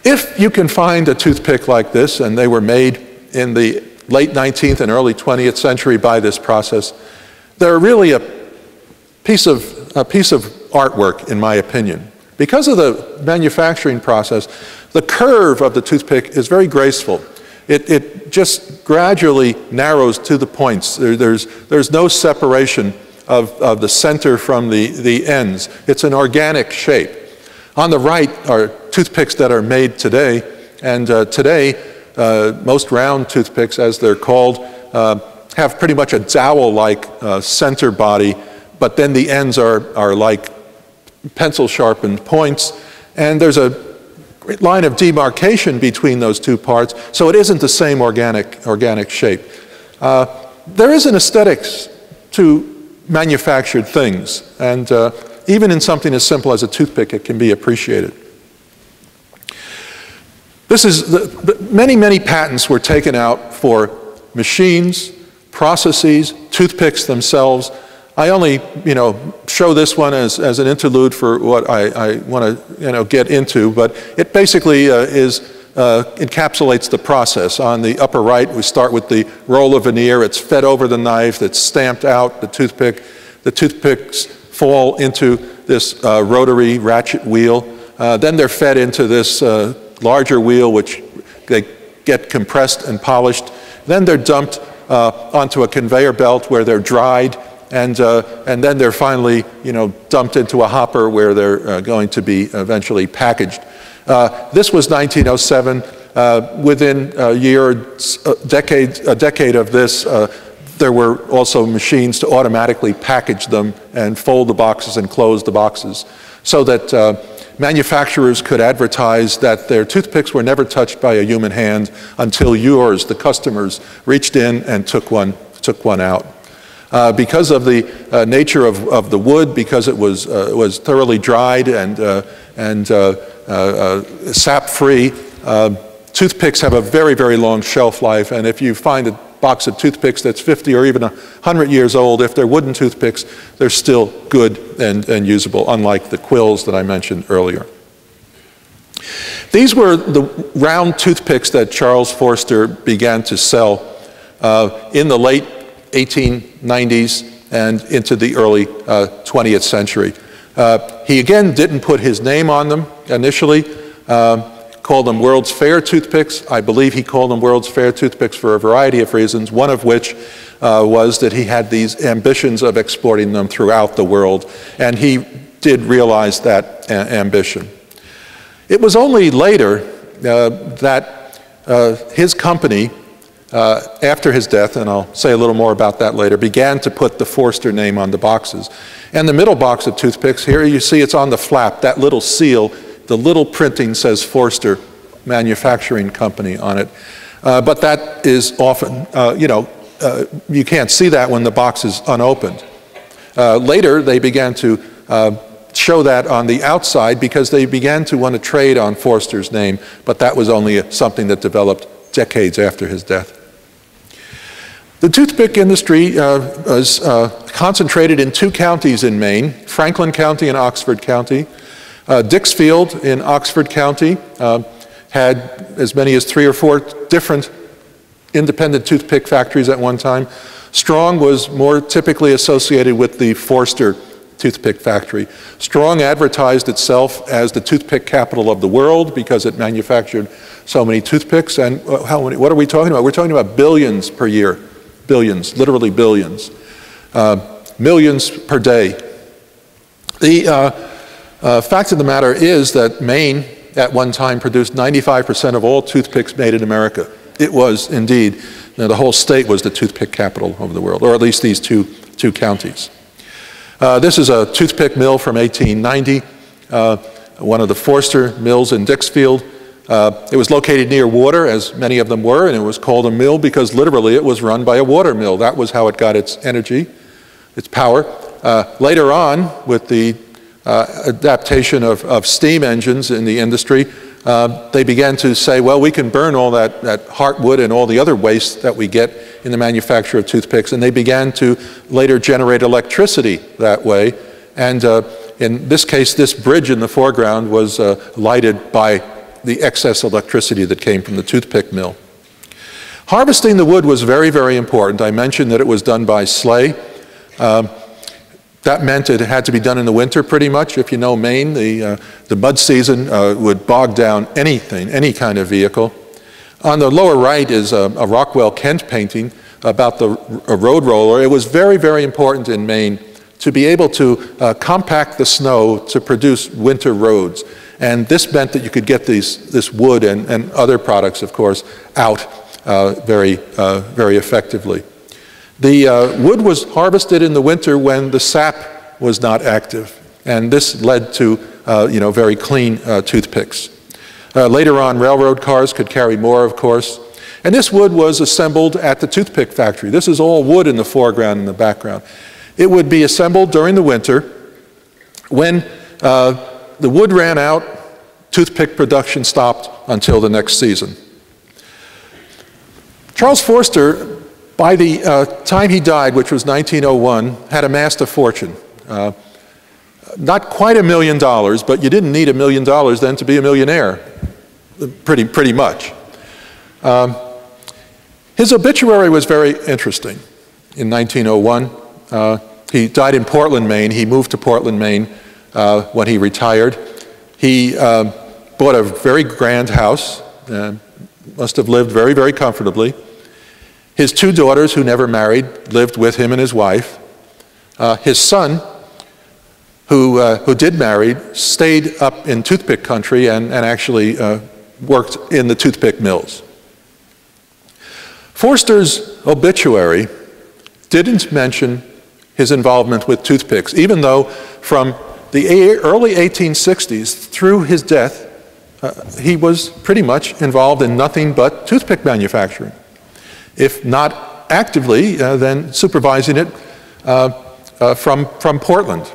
If you can find a toothpick like this, and they were made in the late 19th and early 20th century by this process, they're really a piece of artwork, in my opinion. Because of the manufacturing process, the curve of the toothpick is very graceful. It just gradually narrows to the points. There's no separation of the center from the ends. It's an organic shape. On the right are toothpicks that are made today, and today most round toothpicks, as they're called, have pretty much a dowel-like center body, but then the ends are like pencil-sharpened points, and there's a line of demarcation between those two parts, so it isn't the same organic shape. There is an aesthetics to manufactured things, and even in something as simple as a toothpick, it can be appreciated. This is many patents were taken out for machines, processes, toothpicks themselves. I only, show this one as an interlude for what I want to, get into, but it basically encapsulates the process. On the upper right, we start with the roll of veneer. It's fed over the knife. It's stamped out, the toothpick. The toothpicks fall into this rotary ratchet wheel. Then they're fed into this larger wheel, which they get compressed and polished. Then they're dumped onto a conveyor belt where they're dried, and then they're finally, dumped into a hopper where they're going to be eventually packaged. This was 1907. Within a decade of this, there were also machines to automatically package them and fold the boxes and close the boxes, so that manufacturers could advertise that their toothpicks were never touched by a human hand until yours, the customers, reached in and took one out. Because of the nature of the wood, because it was thoroughly dried and sap-free, toothpicks have a very long shelf life, and if you find a box of toothpicks that's 50 or even 100 years old, if they're wooden toothpicks, they're still good and usable, unlike the quills that I mentioned earlier. These were the round toothpicks that Charles Forster began to sell in the late 1890s and into the early 20th century. He again didn't put his name on them initially, called them World's Fair toothpicks. I believe he called them World's Fair toothpicks for a variety of reasons, one of which was that he had these ambitions of exporting them throughout the world, and he did realize that ambition. It was only later that his company, after his death, and I'll say a little more about that later, began to put the Forster name on the boxes. And the middle box of toothpicks, here you see it's on the flap, that little seal. The little printing says Forster Manufacturing Company on it. But that is often, you can't see that when the box is unopened. Later, they began to show that on the outside because they began to want to trade on Forster's name, but that was only something that developed decades after his death. The toothpick industry was concentrated in two counties in Maine, Franklin County and Oxford County. Dixfield in Oxford County had as many as 3 or 4 different independent toothpick factories at one time. Strong was more typically associated with the Forster toothpick factory. Strong advertised itself as the toothpick capital of the world because it manufactured so many toothpicks. And what are we talking about? We're talking about billions per year. Billions, literally billions. Millions per day. The fact of the matter is that Maine at one time produced 95% of all toothpicks made in America. It was indeed, the whole state was the toothpick capital of the world, or at least these two counties. This is a toothpick mill from 1890, one of the Forster mills in Dixfield. It was located near water, as many of them were, and it was called a mill because literally it was run by a water mill. That was how it got its energy, its power. Later on, with the adaptation of steam engines in the industry, they began to say, well, we can burn all that heartwood and all the other waste that we get in the manufacture of toothpicks, and they began to later generate electricity that way. And in this case, this bridge in the foreground was lighted by the excess electricity that came from the toothpick mill. Harvesting the wood was very, very important. I mentioned that it was done by sleigh. That meant it had to be done in the winter pretty much. If you know Maine, the mud season would bog down anything, any kind of vehicle. On the lower right is a Rockwell Kent painting about a road roller. It was very, very important in Maine to be able to compact the snow to produce winter roads. And this meant that you could get this wood and other products, of course, out very effectively. The wood was harvested in the winter when the sap was not active, and this led to very clean toothpicks. Later on, railroad cars could carry more, of course, and this wood was assembled at the toothpick factory. This is all wood in the foreground and the background. It would be assembled during the winter. When the wood ran out, toothpick production stopped until the next season. Charles Forster, by the time he died, which was 1901, had amassed a fortune. Not quite $1 million, but you didn't need $1 million then to be a millionaire, pretty much. His obituary was very interesting in 1901. He died in Portland, Maine. He moved to Portland, Maine when he retired. He bought a very grand house, must have lived very, very comfortably. His 2 daughters, who never married, lived with him and his wife. His son, who did marry, stayed up in toothpick country and actually worked in the toothpick mills. Forster's obituary didn't mention his involvement with toothpicks, even though from the early 1860s through his death, he was pretty much involved in nothing but toothpick manufacturing. If not actively, then supervising it from Portland.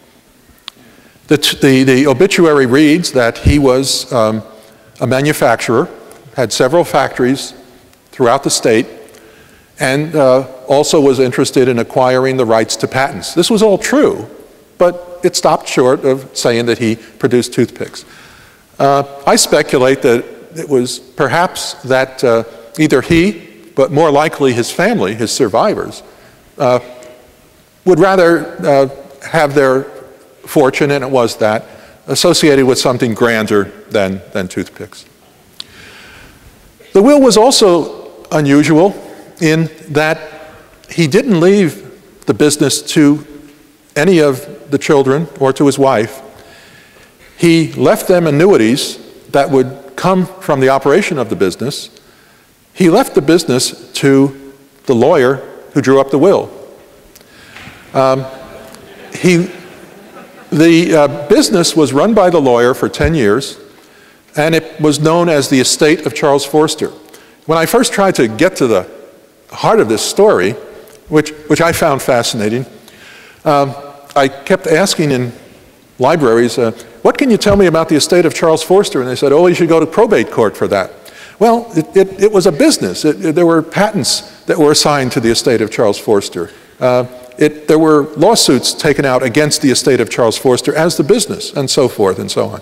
The obituary reads that he was a manufacturer, had several factories throughout the state, and also was interested in acquiring the rights to patents. This was all true, but it stopped short of saying that he produced toothpicks. I speculate that it was perhaps that either he, but more likely his family, his survivors, would rather have their fortune, and it was that, associated with something grander than toothpicks. The will was also unusual in that he didn't leave the business to any of the children or to his wife. He left them annuities that would come from the operation of the business. He left the business to the lawyer who drew up the will. The business was run by the lawyer for 10 years, and it was known as the estate of Charles Forster. When I first tried to get to the heart of this story, which I found fascinating, I kept asking in libraries, what can you tell me about the estate of Charles Forster? And they said, oh, you should go to probate court for that. Well, it was a business. There were patents that were assigned to the estate of Charles Forster. There were lawsuits taken out against the estate of Charles Forster as the business, and so forth and so on.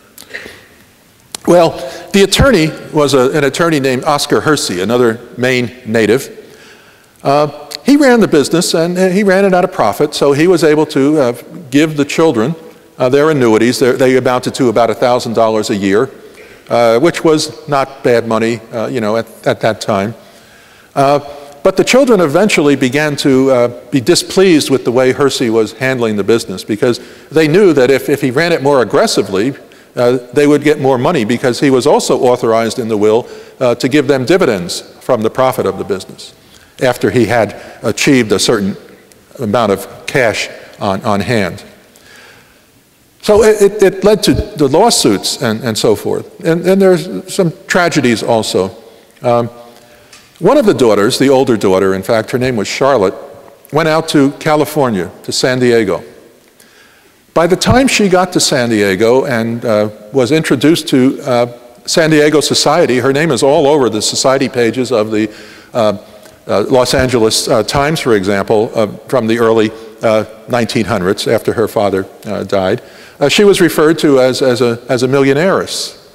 Well, the attorney was an attorney named Oscar Hersey, another Maine native. He ran the business, and he ran it at a profit, so he was able to give the children their annuities. They amounted to about $1,000 a year, which was not bad money, at that time. But the children eventually began to be displeased with the way Hersey was handling the business, because they knew that if he ran it more aggressively, they would get more money, because he was also authorized in the will to give them dividends from the profit of the business after he had achieved a certain amount of cash on hand. So it led to the lawsuits and so forth. And there's some tragedies also. One of the daughters, the older daughter, in fact, her name was Charlotte, went out to California, to San Diego. By the time she got to San Diego and was introduced to San Diego society, her name is all over the society pages of the Los Angeles Times, for example, from the early 1900s, after her father died. She was referred to as a millionairess.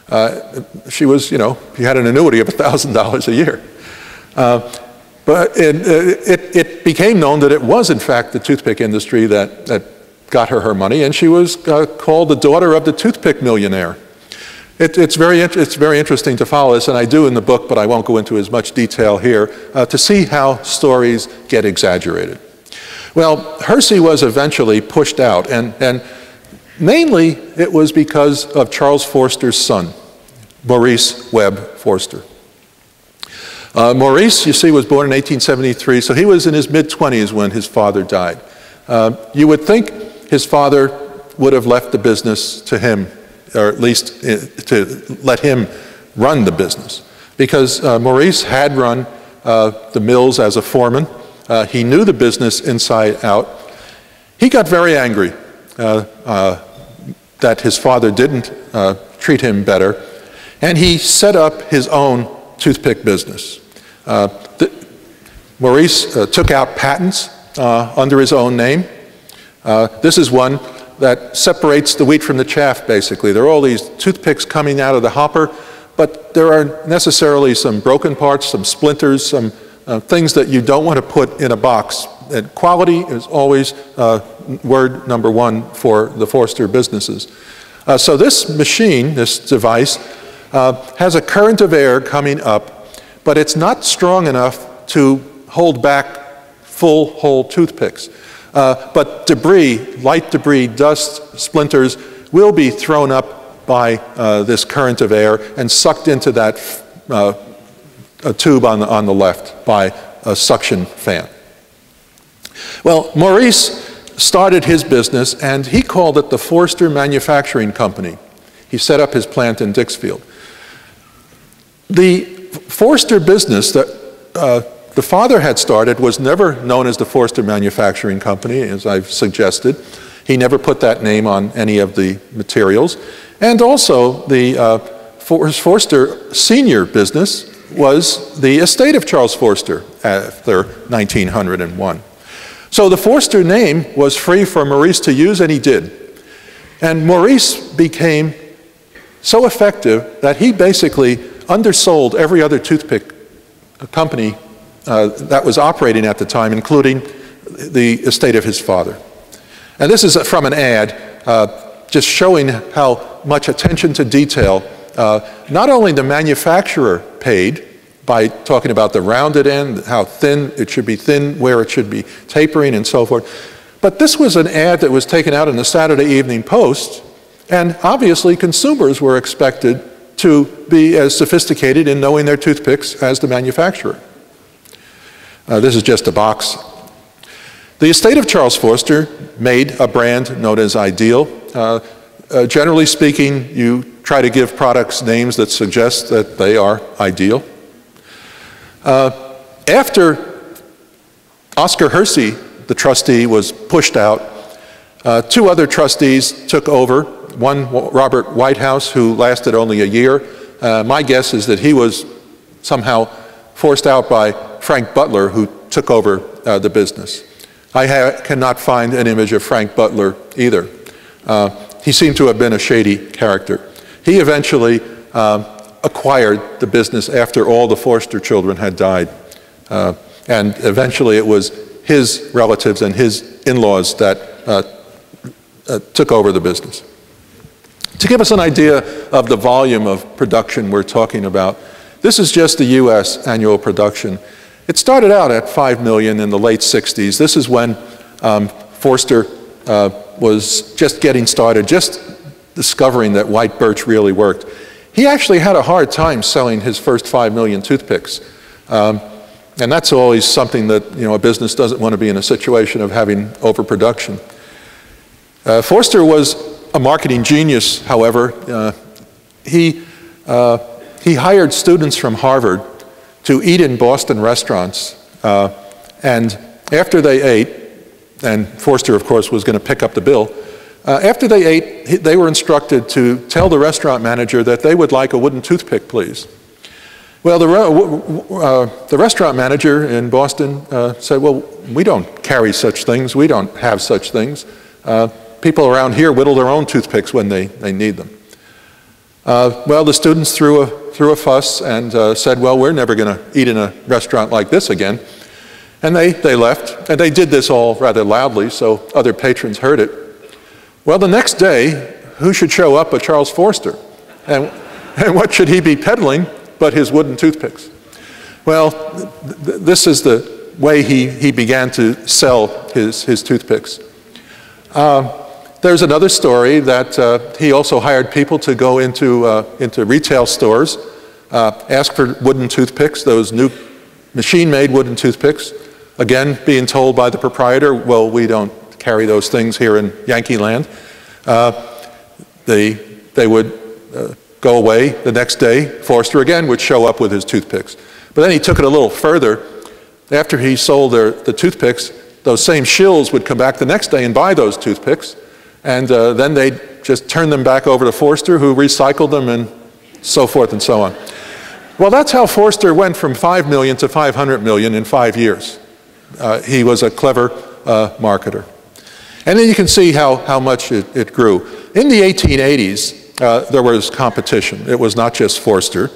She was, he had an annuity of $1,000 a year. But it became known that it was, in fact, the toothpick industry that got her money, and she was called the daughter of the toothpick millionaire. It's very interesting to follow this, and I do in the book, but I won't go into as much detail here, to see how stories get exaggerated. Well, Hersey was eventually pushed out, and mainly it was because of Charles Forster's son, Maurice Webb Forster. Maurice, you see, was born in 1873, so he was in his mid-20s when his father died. You would think his father would have left the business to him, or at least to let him run the business, because Maurice had run the mills as a foreman. He knew the business inside out. He got very angry that his father didn't treat him better, and he set up his own toothpick business. Maurice took out patents under his own name. This is one that separates the wheat from the chaff, basically. There are all these toothpicks coming out of the hopper, but there are necessarily some broken parts, some splinters, some things that you don't want to put in a box. And quality is always word number one for the Forster businesses. So this machine, this device, has a current of air coming up, but it's not strong enough to hold back full whole toothpicks. But debris, light debris, dust, splinters will be thrown up by this current of air and sucked into that tube on the left by a suction fan. Well, Maurice started his business, and he called it the Forster Manufacturing Company. He set up his plant in Dixfield. The Forster business that the father had started was never known as the Forster Manufacturing Company, as I've suggested. He never put that name on any of the materials. And also, the Forster Senior business was the estate of Charles Forster after 1901. So the Forster name was free for Maurice to use, and he did. And Maurice became so effective that he basically undersold every other toothpick company that was operating at the time, including the estate of his father. And this is from an ad just showing how much attention to detail not only the manufacturer paid by talking about the rounded end, how thin it should be thin, where it should be tapering, and so forth, but this was an ad that was taken out in the Saturday Evening Post, and obviously consumers were expected to be as sophisticated in knowing their toothpicks as the manufacturer. This is just a box. The estate of Charles Forster made a brand known as Ideal. Generally speaking, you try to give products names that suggest that they are ideal. After Oscar Hersey, the trustee, was pushed out, two other trustees took over. One, Robert Whitehouse, who lasted only a year. My guess is that he was somehow forced out by Frank Butler, who took over the business. I cannot find an image of Frank Butler either. He seemed to have been a shady character. He eventually acquired the business after all the Forster children had died. And eventually it was his relatives and his in-laws that took over the business. To give us an idea of the volume of production we're talking about, this is just the US annual production. It started out at 5 million in the late 60s. This is when Forster was just getting started, just discovering that white birch really worked. He actually had a hard time selling his first 5 million toothpicks. And that's always something that a business doesn't want to be in a situation of having overproduction. Forster was a marketing genius, however. He hired students from Harvard to eat in Boston restaurants. And after they ate, and Forster, of course, was going to pick up the bill, after they ate, they were instructed to tell the restaurant manager that they would like a wooden toothpick, please. Well, the restaurant manager in Boston said, well, we don't carry such things. We don't have such things. People around here whittle their own toothpicks when they need them. Well, the students threw a fuss and said, well, we're never going to eat in a restaurant like this again. And they left, and they did this all rather loudly, so other patrons heard it. Well, the next day, who should show up but Charles Forster? And what should he be peddling but his wooden toothpicks? Well, this is the way he began to sell his toothpicks. There's another story that he also hired people to go into retail stores, ask for wooden toothpicks, those new machine-made wooden toothpicks. Again, being told by the proprietor, well, we don't carry those things here in Yankee land. They would go away the next day. Forster again would show up with his toothpicks. But then he took it a little further. After he sold the toothpicks, those same shills would come back the next day and buy those toothpicks. And then they'd just turn them back over to Forster, who recycled them, and so forth and so on. Well, that's how Forster went from 5 million to 500 million in 5 years. He was a clever marketer. And then you can see how much it grew. In the 1880s, there was competition. It was not just Forster.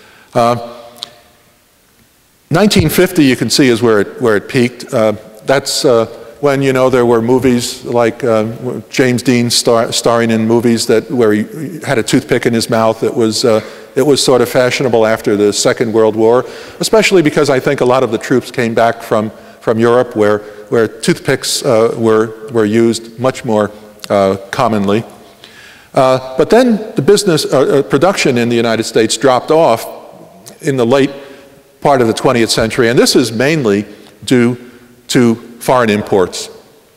1950, you can see, is where it peaked. That's when, you know, there were movies like James Dean starring in movies where he had a toothpick in his mouth. It was sort of fashionable after the Second World War, especially because I think a lot of the troops came back from Europe, where toothpicks were used much more commonly. But then the business production in the United States dropped off in the late part of the 20th century, and this is mainly due to foreign imports.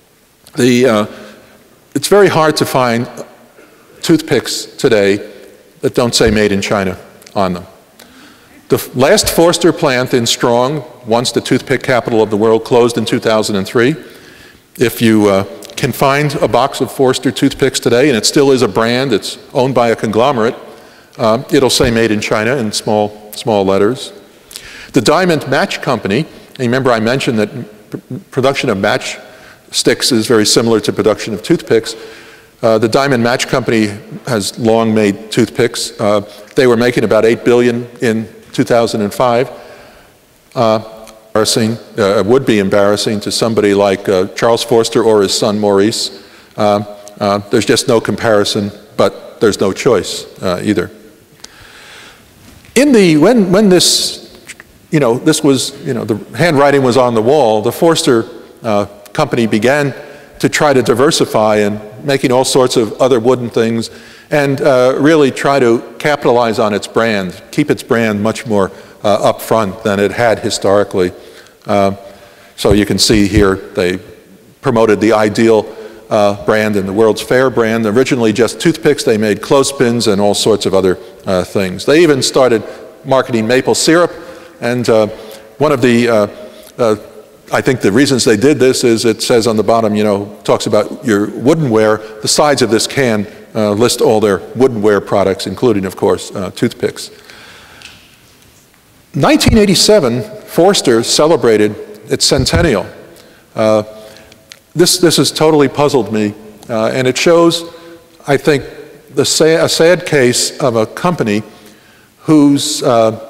It's very hard to find toothpicks today that don't say made in China on them. The last Forster plant in Strong, once the toothpick capital of the world, closed in 2003. If you can find a box of Forster toothpicks today, and it still is a brand, it's owned by a conglomerate, it'll say made in China in small letters. The Diamond Match Company, and remember I mentioned that production of matchsticks is very similar to production of toothpicks. The Diamond Match Company has long made toothpicks. They were making about 8 billion in 2005. Would be embarrassing to somebody like Charles Forster or his son Maurice. There's just no comparison, but there's no choice either. When this, this was, the handwriting was on the wall, the Forster company began to try to diversify and making all sorts of other wooden things and really try to capitalize on its brand, keep its brand much more up front than it had historically. So you can see here they promoted the Ideal brand and the World's Fair brand. Originally just toothpicks, they made clothespins and all sorts of other things. They even started marketing maple syrup, and one of the I think the reasons they did this is it says on the bottom, talks about your woodenware. The sides of this can list all their woodenware products, including, of course, toothpicks. 1987, Forster celebrated its centennial. This has totally puzzled me, and it shows, I think, a sad case of a company whose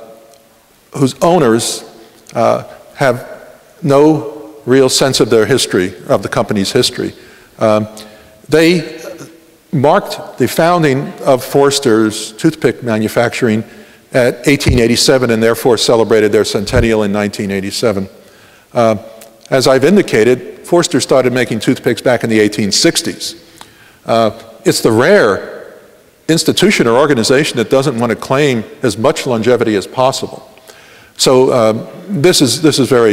owners have no real sense of their history, of the company's history. They marked the founding of Forster's toothpick manufacturing at 1887 and therefore celebrated their centennial in 1987. As I've indicated, Forster started making toothpicks back in the 1860s. It's the rare institution or organization that doesn't want to claim as much longevity as possible. So this is very,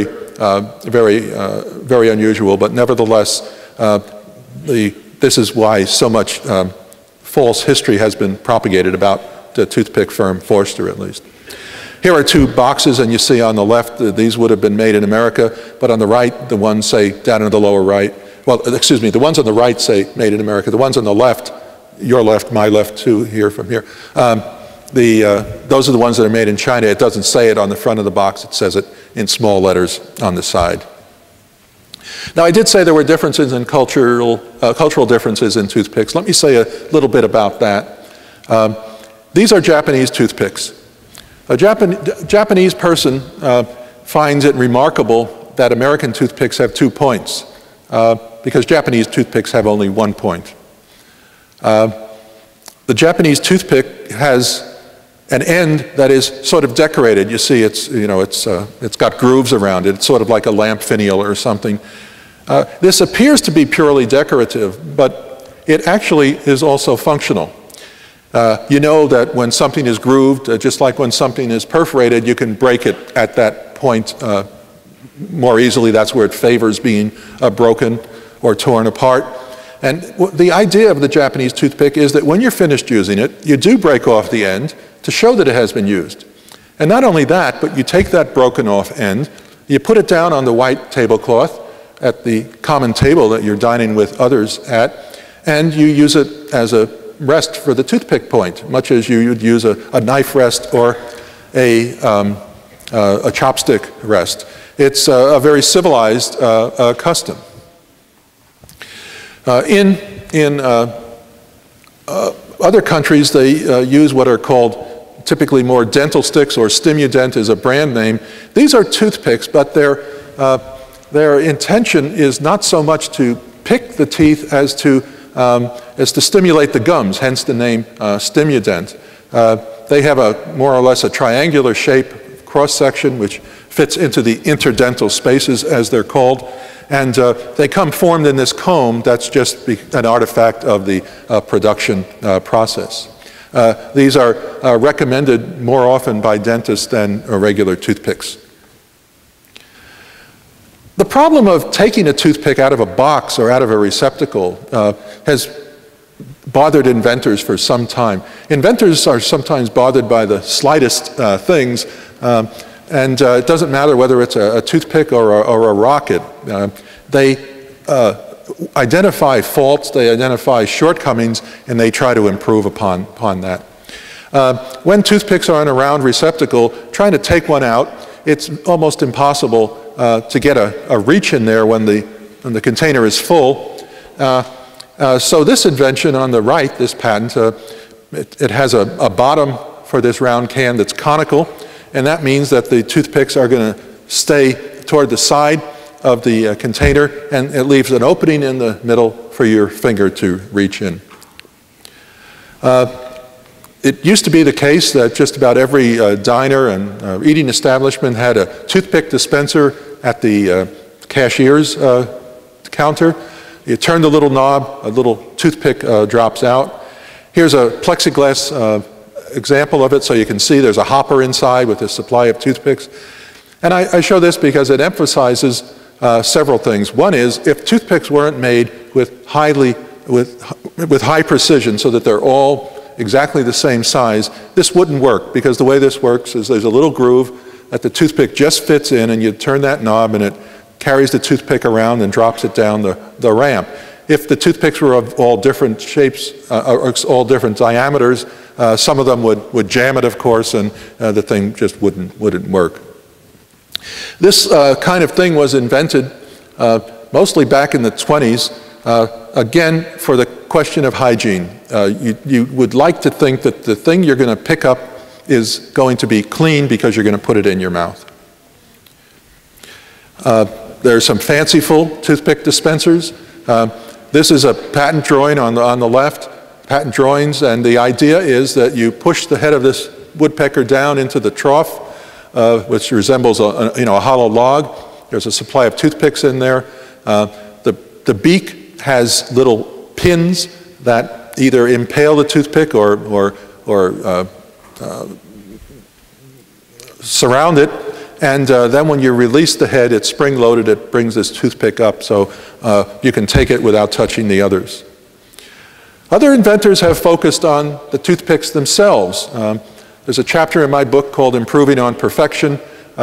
very unusual, but nevertheless, this is why so much false history has been propagated about the toothpick firm Forster, at least. Here are two boxes, and you see on the left, these would have been made in America, but on the right, the ones say, down in the lower right, well, excuse me, the ones on the right say made in America. The ones on the left, your left, my left, too, here from here, those are the ones that are made in China. It doesn't say it on the front of the box. It says it in small letters on the side. Now, I did say there were differences in cultural differences in toothpicks. Let me say a little bit about that. These are Japanese toothpicks. A Japanese person finds it remarkable that American toothpicks have 2 points, because Japanese toothpicks have only 1 point. The Japanese toothpick has an end that is sort of decorated. You see, it's got grooves around it. It's sort of like a lamp finial or something. This appears to be purely decorative, but it actually is also functional. You know that when something is grooved, just like when something is perforated, you can break it at that point more easily. That's where it favors being broken or torn apart. And the idea of the Japanese toothpick is that when you're finished using it, you do break off the end to show that it has been used. And not only that, but you take that broken off end, you put it down on the white tablecloth at the common table that you're dining with others at, and you use it as a rest for the toothpick point, much as you would use a knife rest or a chopstick rest. It's a very civilized custom. In other countries, they use what are called typically more dental sticks, or Stimudent is a brand name. These are toothpicks, but their intention is not so much to pick the teeth as to stimulate the gums, hence the name Stimudent. They have more or less a triangular shape, cross-section, which fits into the interdental spaces, as they're called. And they come formed in this comb that's just an artifact of the production process. These are recommended more often by dentists than regular toothpicks. The problem of taking a toothpick out of a box or out of a receptacle has bothered inventors for some time. Inventors are sometimes bothered by the slightest things, and it doesn't matter whether it's a toothpick or a rocket. They identify faults, they identify shortcomings, and they try to improve upon that. When toothpicks are in a round receptacle, trying to take one out, it's almost impossible to get a reach in there when the container is full. So this invention on the right, this patent, it has a bottom for this round can that's conical, and that means that the toothpicks are going to stay toward the side of the container, and it leaves an opening in the middle for your finger to reach in. It used to be the case that just about every diner and eating establishment had a toothpick dispenser at the cashier's counter. You turn the little knob, a little toothpick drops out. Here's a plexiglass example of it, so you can see there's a hopper inside with a supply of toothpicks. And I show this because it emphasizes several things. One is, if toothpicks weren't made with high precision so that they're all exactly the same size, this wouldn't work, because the way this works is there's a little groove that the toothpick just fits in, and you turn that knob and it carries the toothpick around and drops it down the ramp. If the toothpicks were of all different shapes, or all different diameters, some of them would jam it, of course, and the thing just wouldn't work. This kind of thing was invented mostly back in the 20s, again, for the question of hygiene. You would like to think that the thing you're going to pick up is going to be clean because you're going to put it in your mouth. There are some fanciful toothpick dispensers. This is a patent drawing on the left, patent drawings, and the idea is that you push the head of this woodpecker down into the trough, which resembles a hollow log. There's a supply of toothpicks in there. The beak has little pins that either impale the toothpick or surround it. And then when you release the head, it's spring-loaded. It brings this toothpick up, so you can take it without touching the others. Other inventors have focused on the toothpicks themselves. There's a chapter in my book called Improving on Perfection.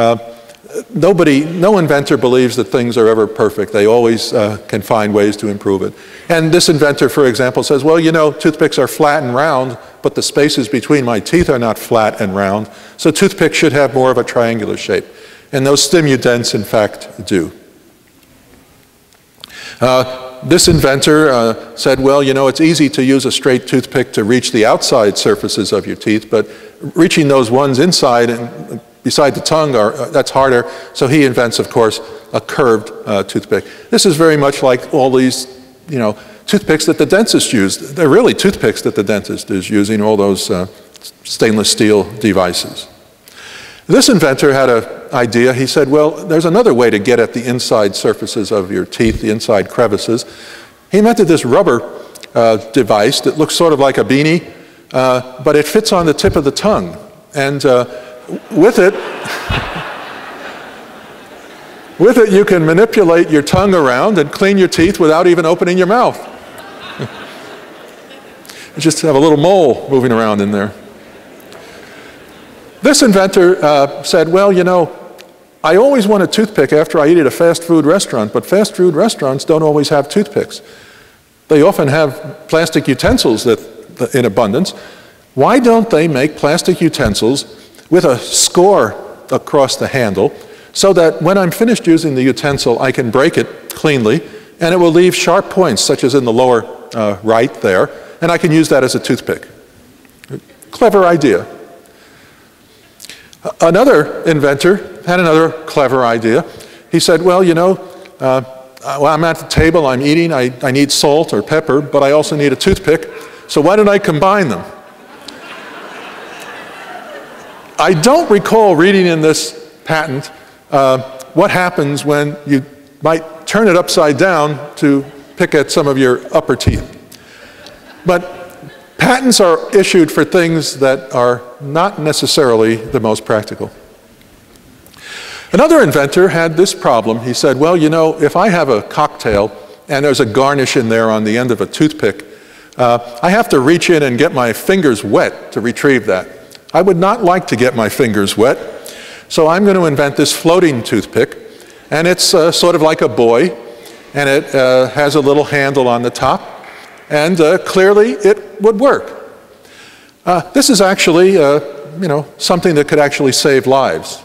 No inventor believes that things are ever perfect. They always can find ways to improve it. And this inventor, for example, says, well, you know, toothpicks are flat and round, but the spaces between my teeth are not flat and round, so toothpicks should have more of a triangular shape. And those Stimudents, in fact, do. This inventor said, well, you know, it's easy to use a straight toothpick to reach the outside surfaces of your teeth, but reaching those ones inside and beside the tongue, that's harder. So he invents, of course, a curved toothpick. This is very much like all these, you know, toothpicks that the dentist used. They're really toothpicks that the dentist is using, all those stainless steel devices. This inventor had an idea. He said, well, there's another way to get at the inside surfaces of your teeth, the inside crevices. He invented this rubber device that looks sort of like a beanie, but it fits on the tip of the tongue. And with it, you can manipulate your tongue around and clean your teeth without even opening your mouth. You just have a little mole moving around in there. This inventor said, well, you know, I always want a toothpick after I eat at a fast food restaurant, but fast food restaurants don't always have toothpicks. They often have plastic utensils in abundance. Why don't they make plastic utensils with a score across the handle so that when I'm finished using the utensil, I can break it cleanly, and it will leave sharp points, such as in the lower right there, and I can use that as a toothpick. Clever idea. Another inventor had another clever idea. He said, well, you know, I'm at the table, I'm eating, I need salt or pepper, but I also need a toothpick, so why don't I combine them? I don't recall reading in this patent what happens when you might turn it upside down to pick at some of your upper teeth. But patents are issued for things that are not necessarily the most practical. Another inventor had this problem. He said, well, you know, if I have a cocktail and there's a garnish in there on the end of a toothpick, I have to reach in and get my fingers wet to retrieve that. I would not like to get my fingers wet, so I'm going to invent this floating toothpick, and it's sort of like a buoy, and it has a little handle on the top, and clearly it would work. This is actually, you know, something that could actually save lives.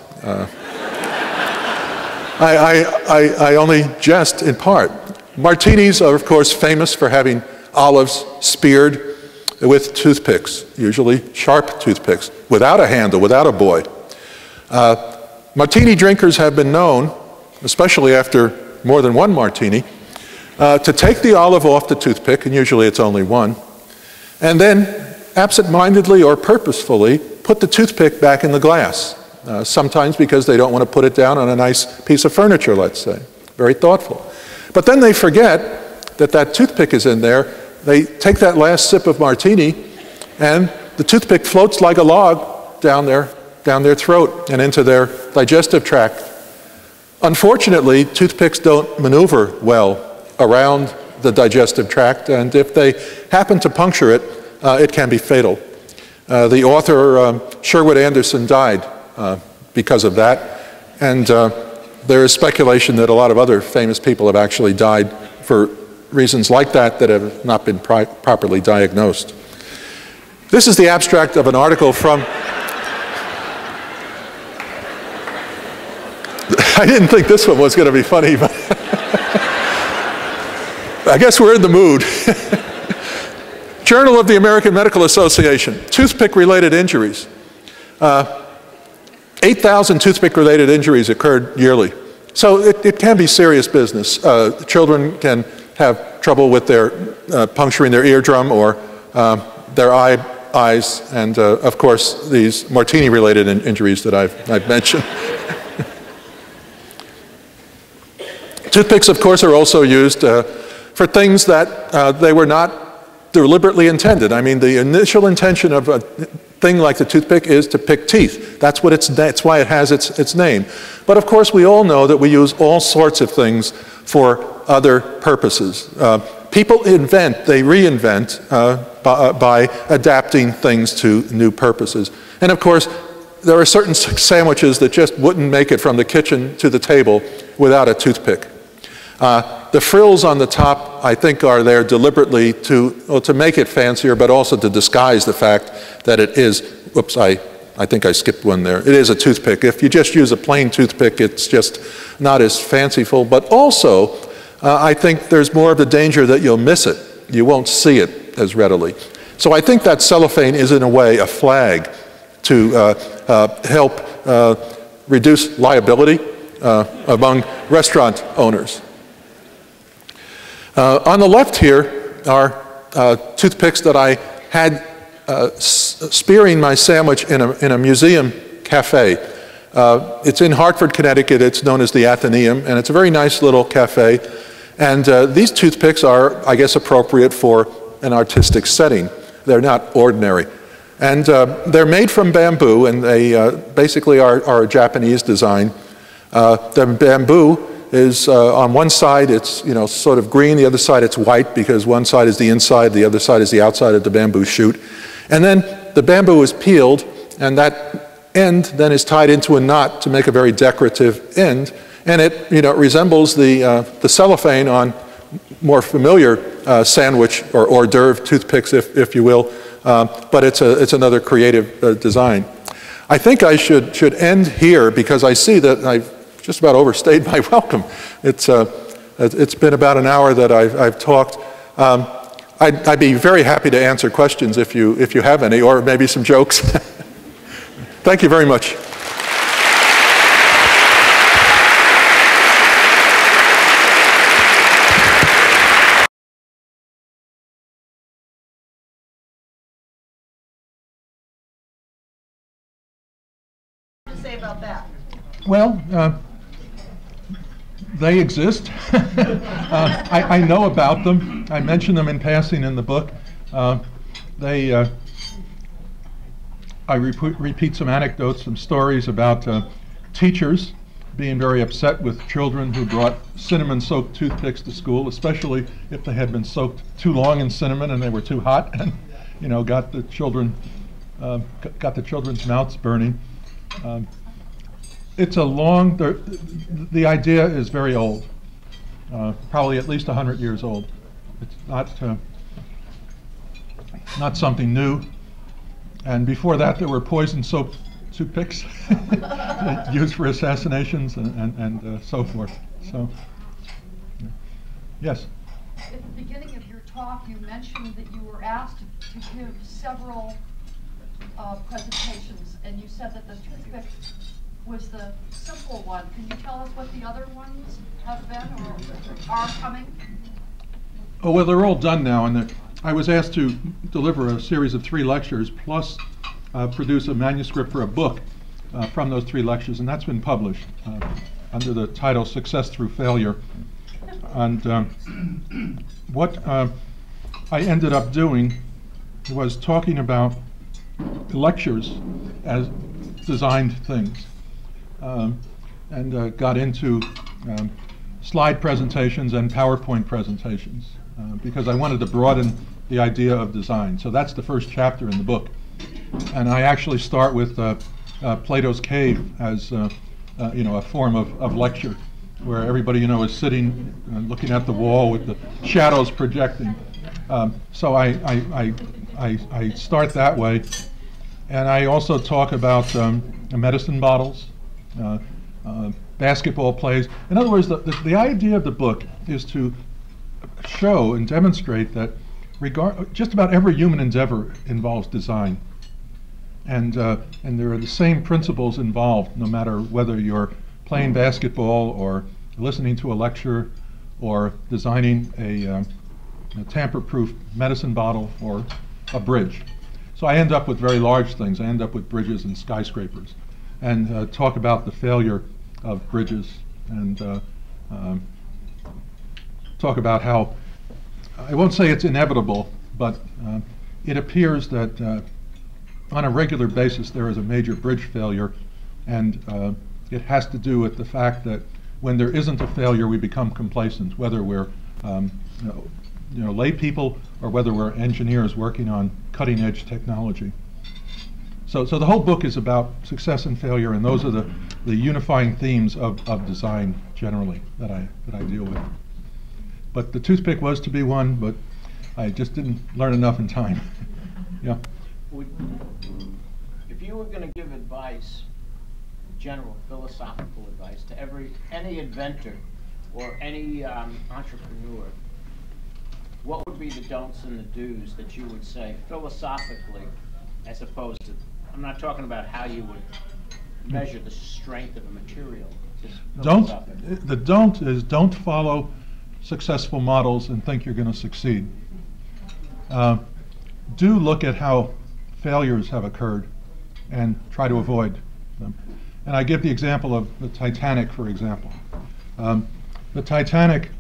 I only jest in part. Martinis are, of course, famous for having olives speared with toothpicks, usually sharp toothpicks, without a handle, without a buoy. Martini drinkers have been known, especially after more than one martini, to take the olive off the toothpick, and usually it's only one, and then absent-mindedly or purposefully put the toothpick back in the glass. Sometimes because they don't want to put it down on a nice piece of furniture, let's say. Very thoughtful. But then they forget that that toothpick is in there. They take that last sip of martini, and the toothpick floats like a log down their throat and into their digestive tract. Unfortunately, toothpicks don't maneuver well around the digestive tract, and if they happen to puncture it, it can be fatal. The author, Sherwood Anderson, died because of that, and there is speculation that a lot of other famous people have actually died for reasons like that that have not been properly diagnosed. This is the abstract of an article from... I didn't think this one was going to be funny, but I guess we're in the mood. Journal of the American Medical Association, toothpick-related injuries. 8,000 toothpick-related injuries occurred yearly. So it can be serious business. Children can have trouble with their puncturing their eardrum or their eyes, and of course these martini-related injuries that I've mentioned. Toothpicks, of course, are also used for things that they were not deliberately intended. I mean, the initial intention of a thing like the toothpick is to pick teeth. That's why it has its name. But of course, we all know that we use all sorts of things for other purposes. People invent, they reinvent by adapting things to new purposes. And of course, there are certain sandwiches that just wouldn't make it from the kitchen to the table without a toothpick. The frills on the top, I think, are there deliberately to make it fancier, but also to disguise the fact that it is, whoops, I think I skipped one there. It is a toothpick. If you just use a plain toothpick, it's just not as fanciful. But also, I think there's more of the danger that you'll miss it. You won't see it as readily. So I think that cellophane is in a way a flag to help reduce liability among restaurant owners. On the left here are toothpicks that I had spearing my sandwich in a museum cafe. It's in Hartford, Connecticut. It's known as the Athenaeum, and it's a very nice little cafe. And these toothpicks are, I guess, appropriate for an artistic setting. They're not ordinary. And they're made from bamboo, and they basically are a Japanese design. The bamboo is on one side it's sort of green, the other side it's white because one side is the inside, the other side is the outside of the bamboo shoot. And then the bamboo is peeled, and that end then is tied into a knot to make a very decorative end. And it resembles the cellophane on more familiar sandwich or hors d'oeuvre toothpicks, if you will. But it's another creative design. I think I should end here because I see that I've just about overstayed my welcome. It's been about an hour that I've talked. I'd be very happy to answer questions if you have any, or maybe some jokes. Thank you very much. Say about that? Well, they exist. I know about them. I mention them in passing in the book. I repeat some anecdotes, some stories about teachers being very upset with children who brought cinnamon-soaked toothpicks to school, especially if they had been soaked too long in cinnamon and they were too hot, and got the children's mouths burning. It's a long, the idea is very old, probably at least 100 years old. It's not something new. And before that, there were poison soap toothpicks used for assassinations and so forth. So, yes? At the beginning of your talk, you mentioned that you were asked to give several presentations, and you said that the toothpick was the simple one. Can you tell us what the other ones have been or are coming? Oh, well, they're all done now, and I was asked to deliver a series of 3 lectures plus produce a manuscript for a book from those 3 lectures, and that's been published under the title Success Through Failure. And what I ended up doing was talking about lectures as designed things, and got into slide presentations and PowerPoint presentations because I wanted to broaden the idea of design. So that's the first chapter in the book. And I actually start with Plato's cave as a form of lecture, where everybody is sitting looking at the wall with the shadows projecting. So I start that way, and I also talk about medicine bottles, basketball plays. In other words, the idea of the book is to show and demonstrate that just about every human endeavor involves design, and there are the same principles involved, no matter whether you're playing basketball or listening to a lecture or designing a tamper-proof medicine bottle or a bridge. So I end up with very large things. I end up with bridges and skyscrapers, and talk about the failure of bridges, and talk about how, I won't say it's inevitable, but it appears that on a regular basis there is a major bridge failure, and it has to do with the fact that when there isn't a failure, we become complacent, whether we're lay people or whether we're engineers working on cutting-edge technology. So the whole book is about success and failure, and those are the unifying themes of design generally that I deal with. But the toothpick was to be one, but I just didn't learn enough in time. Yeah. If you were going to give advice, general philosophical advice, to any inventor or any entrepreneur, what would be the don'ts and the do's that you would say philosophically, as opposed to, I'm not talking about how you would measure the strength of a material. The don't is don't follow successful models and think you're going to succeed. Do look at how failures have occurred and try to avoid them. And I give the example of the Titanic, for example. The Titanic,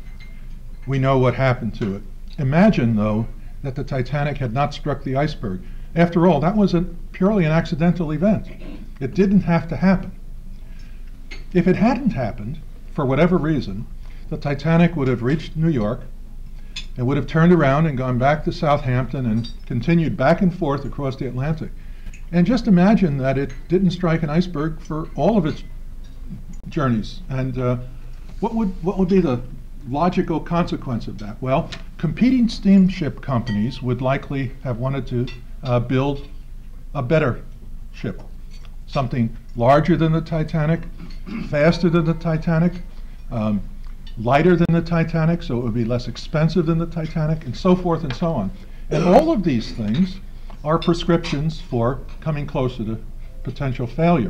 we know what happened to it. Imagine, though, that the Titanic had not struck the iceberg. After all, that was purely an accidental event. It didn't have to happen. If it hadn't happened, for whatever reason, the Titanic would have reached New York and would have turned around and gone back to Southampton and continued back and forth across the Atlantic. And just imagine that it didn't strike an iceberg for all of its journeys. And what would be the logical consequence of that? Well, competing steamship companies would likely have wanted to build a better ship, something larger than the Titanic, faster than the Titanic, lighter than the Titanic, so it would be less expensive than the Titanic, and so forth and so on. And all of these things are prescriptions for coming closer to potential failure.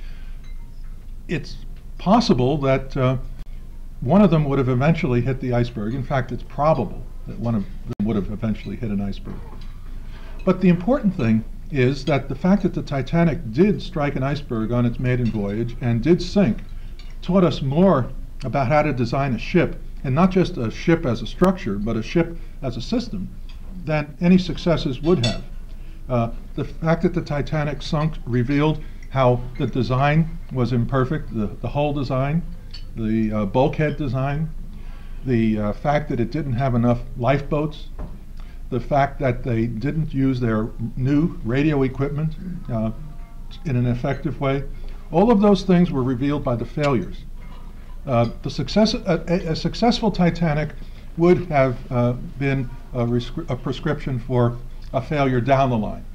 It's possible that one of them would have eventually hit the iceberg. In fact, it's probable that one of them would have eventually hit an iceberg. But the important thing is that the fact that the Titanic did strike an iceberg on its maiden voyage and did sink taught us more about how to design a ship, and not just a ship as a structure, but a ship as a system, than any successes would have. The fact that the Titanic sunk revealed how the design was imperfect, the hull design, the bulkhead design, the fact that it didn't have enough lifeboats, the fact that they didn't use their new radio equipment in an effective way. All of those things were revealed by the failures. A successful Titanic would have been a prescription for a failure down the line.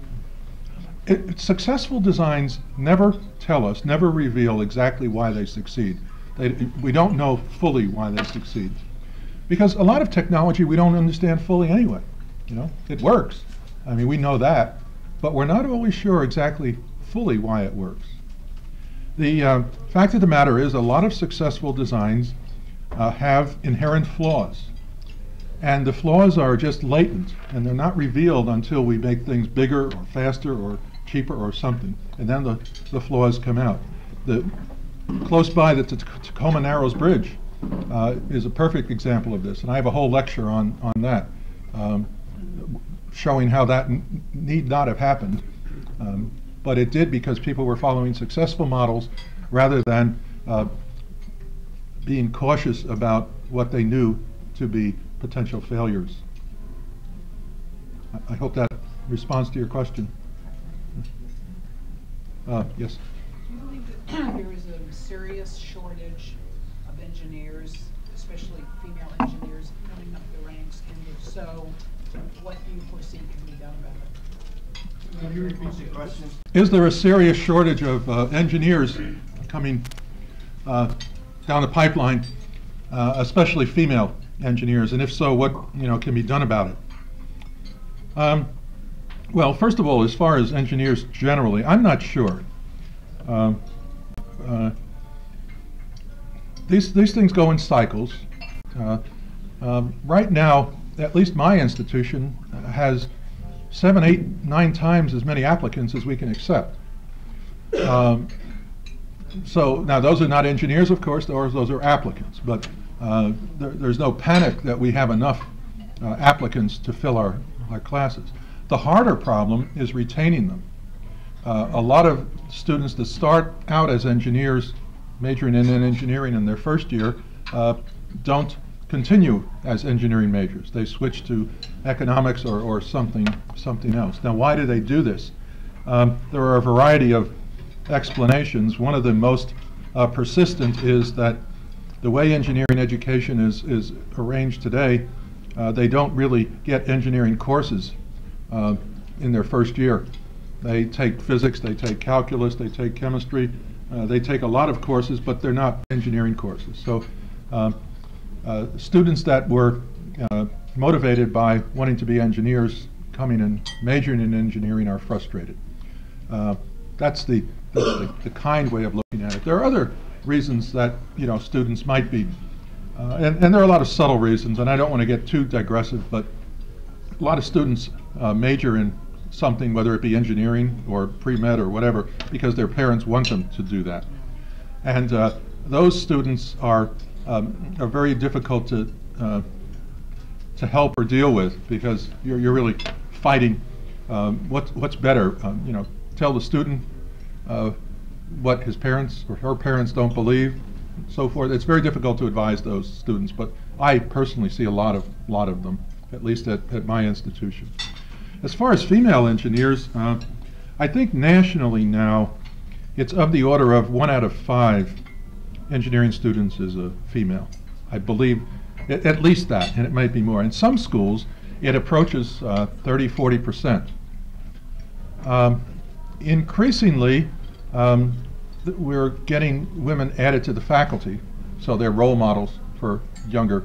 Successful designs never tell us, never reveal exactly why they succeed. We don't know fully why they succeed. Because a lot of technology we don't understand fully anyway. You know, it works. I mean, we know that, but we're not always sure exactly fully why it works. The fact of the matter is a lot of successful designs have inherent flaws. And the flaws are just latent, and they're not revealed until we make things bigger or faster or cheaper or something. And then the flaws come out. Close by the Tacoma Narrows Bridge is a perfect example of this. And I have a whole lecture on that, showing how that need not have happened. But it did because people were following successful models rather than being cautious about what they knew to be potential failures. I hope that responds to your question. Yes? Do you believe that there is a serious shortage of engineers, especially female engineers, coming up the ranks? And if so, what do you foresee can be done about it? Can you repeat the question? Is there a serious shortage of engineers coming down the pipeline, especially female engineers, and if so, what can be done about it? Well, first of all, as far as engineers generally, I'm not sure. These things go in cycles. Right now, at least my institution has 7, 8, 9 times as many applicants as we can accept. So now those are not engineers, of course, those are applicants, but there's no panic that we have enough applicants to fill our classes. The harder problem is retaining them. A lot of students that start out as engineers, majoring in engineering in their first year, don't continue as engineering majors. They switch to economics or something else. Now, why do they do this? There are a variety of explanations. One of the most persistent is that the way engineering education is arranged today, they don't really get engineering courses in their first year. They take physics, they take calculus, they take chemistry, they take a lot of courses, but they're not engineering courses. So Students that were motivated by wanting to be engineers coming and majoring in engineering are frustrated. That's the kind way of looking at it. There are other reasons that students might be, and there are a lot of subtle reasons, and I don't want to get too digressive, but a lot of students major in something, whether it be engineering or pre-med or whatever, because their parents want them to do that. And those students are very difficult to help or deal with, because you're really fighting what's better. Tell the student what his parents or her parents don't believe, so forth. It's very difficult to advise those students, but I personally see a lot of them, at least at my institution. As far as female engineers, I think nationally now it's of the order of 1 out of 5 engineering students is a female. I believe at least that, and it might be more. In some schools, it approaches 30–40%. Increasingly, we're getting women added to the faculty, so they're role models for younger,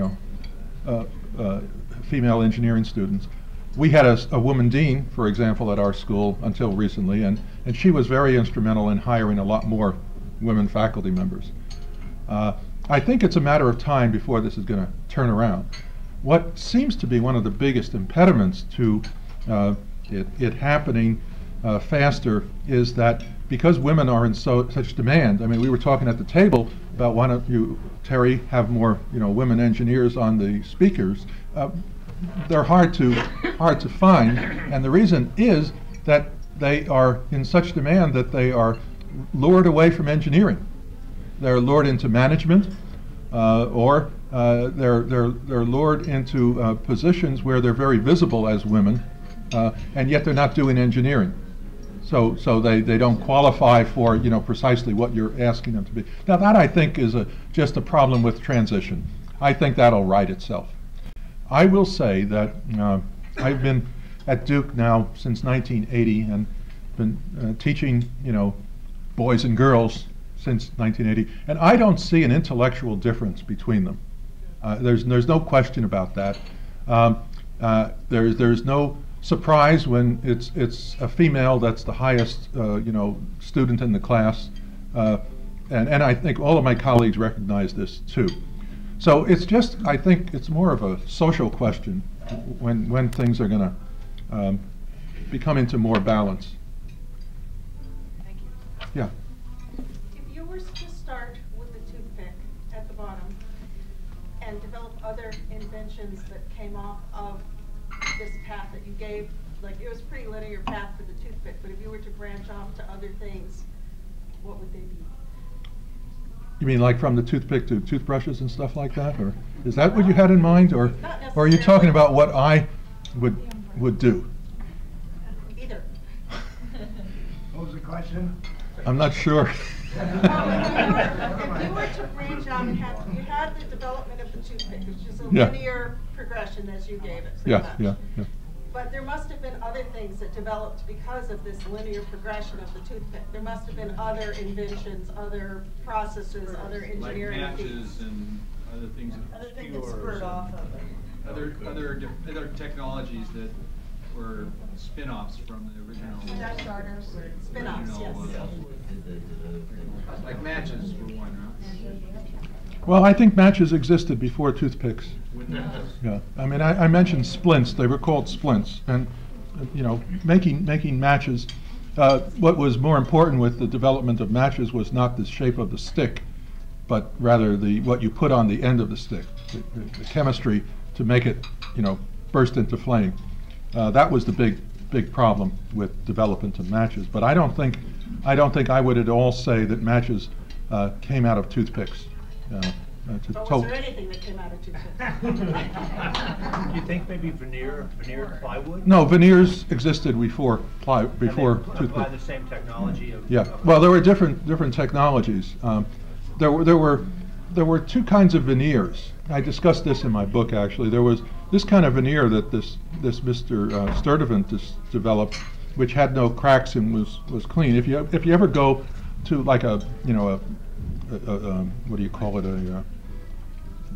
female engineering students. We had a woman dean, for example, at our school until recently, and she was very instrumental in hiring a lot more women faculty members. I think it's a matter of time before this is going to turn around. What seems to be one of the biggest impediments to it happening faster is that because women are in such demand. I mean, we were talking at the table about why don't you, Terry, have more women engineers on the speakers. They're hard to find, and the reason is that they are in such demand that they are lured away from engineering. They're lured into management, or they're lured into positions where they're very visible as women, and yet they're not doing engineering. So they don't qualify for precisely what you're asking them to be. Now that, I think, is just a problem with transition. I think that'll right itself. I will say that I've been at Duke now since 1980 and been teaching boys and girls since 1980, and I don't see an intellectual difference between them. There's no question about that. There's no surprise when it's a female that's the highest student in the class, and I think all of my colleagues recognize this too. So it's just, I think it's more of a social question when things are going to become into more balance. Thank you. Yeah. If you were to start with the toothpick at the bottom and develop other inventions that came off of this path that you gave, like it was a pretty linear path for the toothpick, but if you were to branch off to other things, what would they be? You mean like from the toothpick to toothbrushes and stuff like that, or is that what you had in mind, or are you talking about what I would do? Either. What was the question? I'm not sure. If you were to branch out and you had the development of the toothpick, which is a linear progression as you gave it, pretty much. Yeah. But there must have been other things that developed because of this linear progression of the toothpick. There must have been other inventions, other processes, other engineering like matches feats. And other things that spurred off of it. Other technologies that were spin-offs from the original. Starters, spin-offs, yes. Like matches were one, right? Well, I think matches existed before toothpicks. Yeah, I mean, I mentioned splints. They were called splints, and making matches. What was more important with the development of matches was not the shape of the stick, but rather what you put on the end of the stick, the chemistry to make it, burst into flame. That was the big problem with development of matches. But I don't think I would at all say that matches came out of toothpicks. But was there anything that came out of toothpicks? Do you think maybe veneered plywood? No, veneers existed before toothpick. Apply the same technology of. Yeah. Well, there were different technologies. There were two kinds of veneers. I discussed this in my book, actually. There was this kind of veneer that this Mr. Sturdivant developed, which had no cracks and was clean. If you ever go to like a what do you call it,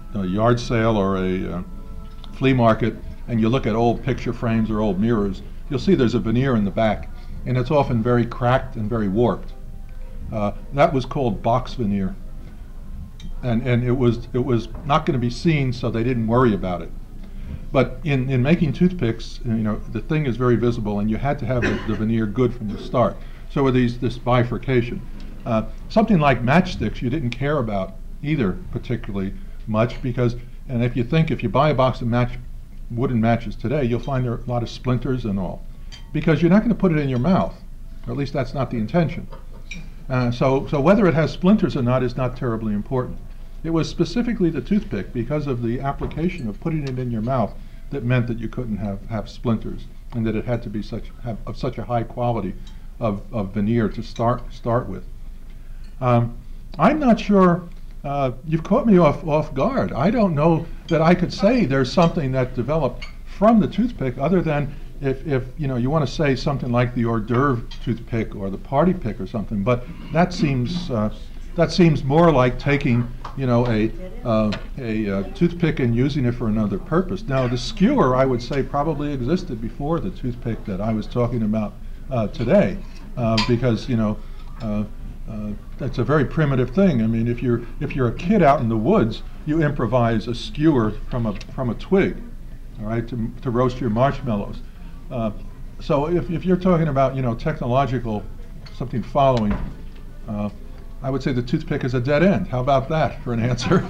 a yard sale or a flea market and you look at old picture frames or old mirrors, you'll see there's a veneer in the back, and it's often very cracked and very warped. That was called box veneer, and it was not going to be seen, so they didn't worry about it. But in making toothpicks, you know, the thing is very visible, and you had to have the veneer good from the start. So with this bifurcation, something like matchsticks, you didn't care about either particularly much because, and if you buy a box of wooden matches today, you'll find there are a lot of splinters and all, because you're not going to put it in your mouth, or at least that's not the intention. So whether it has splinters or not is not terribly important. It was specifically the toothpick, because of the application of putting it in your mouth, that meant that you couldn't have splinters, and that it had to be of such a high quality of veneer to start with. I'm not sure. You've caught me off guard. I don't know that I could say there's something that developed from the toothpick, other than if you want to say something like the hors d'oeuvre toothpick or the party pick or something. But that seems more like taking a toothpick and using it for another purpose. Now the skewer, I would say, probably existed before the toothpick that I was talking about today, because that's a very primitive thing. I mean, if you're a kid out in the woods, you improvise a skewer from a twig, all right, to roast your marshmallows. So if you're talking about technological something following, I would say the toothpick is a dead end. How about that for an answer?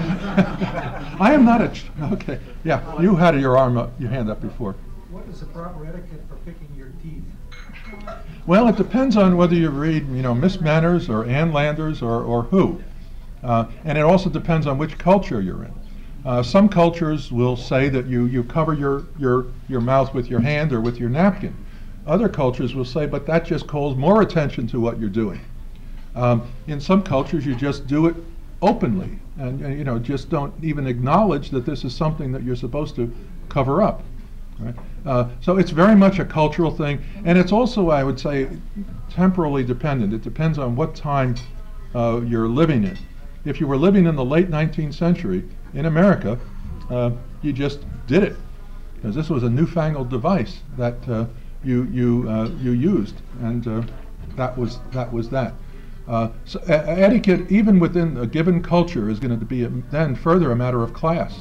I am not okay. Yeah, you had your hand up before. What is the proper etiquette for picking your teeth? Well, it depends on whether you read, Miss Manners or Ann Landers or who. And it also depends on which culture you're in. Some cultures will say that you cover your mouth with your hand or with your napkin. Other cultures will say, but that just calls more attention to what you're doing. In some cultures, you just do it openly and just don't even acknowledge that this is something that you're supposed to cover up. Right? So it's very much a cultural thing, and it's also, I would say, temporally dependent. It depends on what time you're living in. If you were living in the late 19th century in America, you just did it, because this was a newfangled device that you used, and that was that. So etiquette, even within a given culture, is going to be then further a matter of class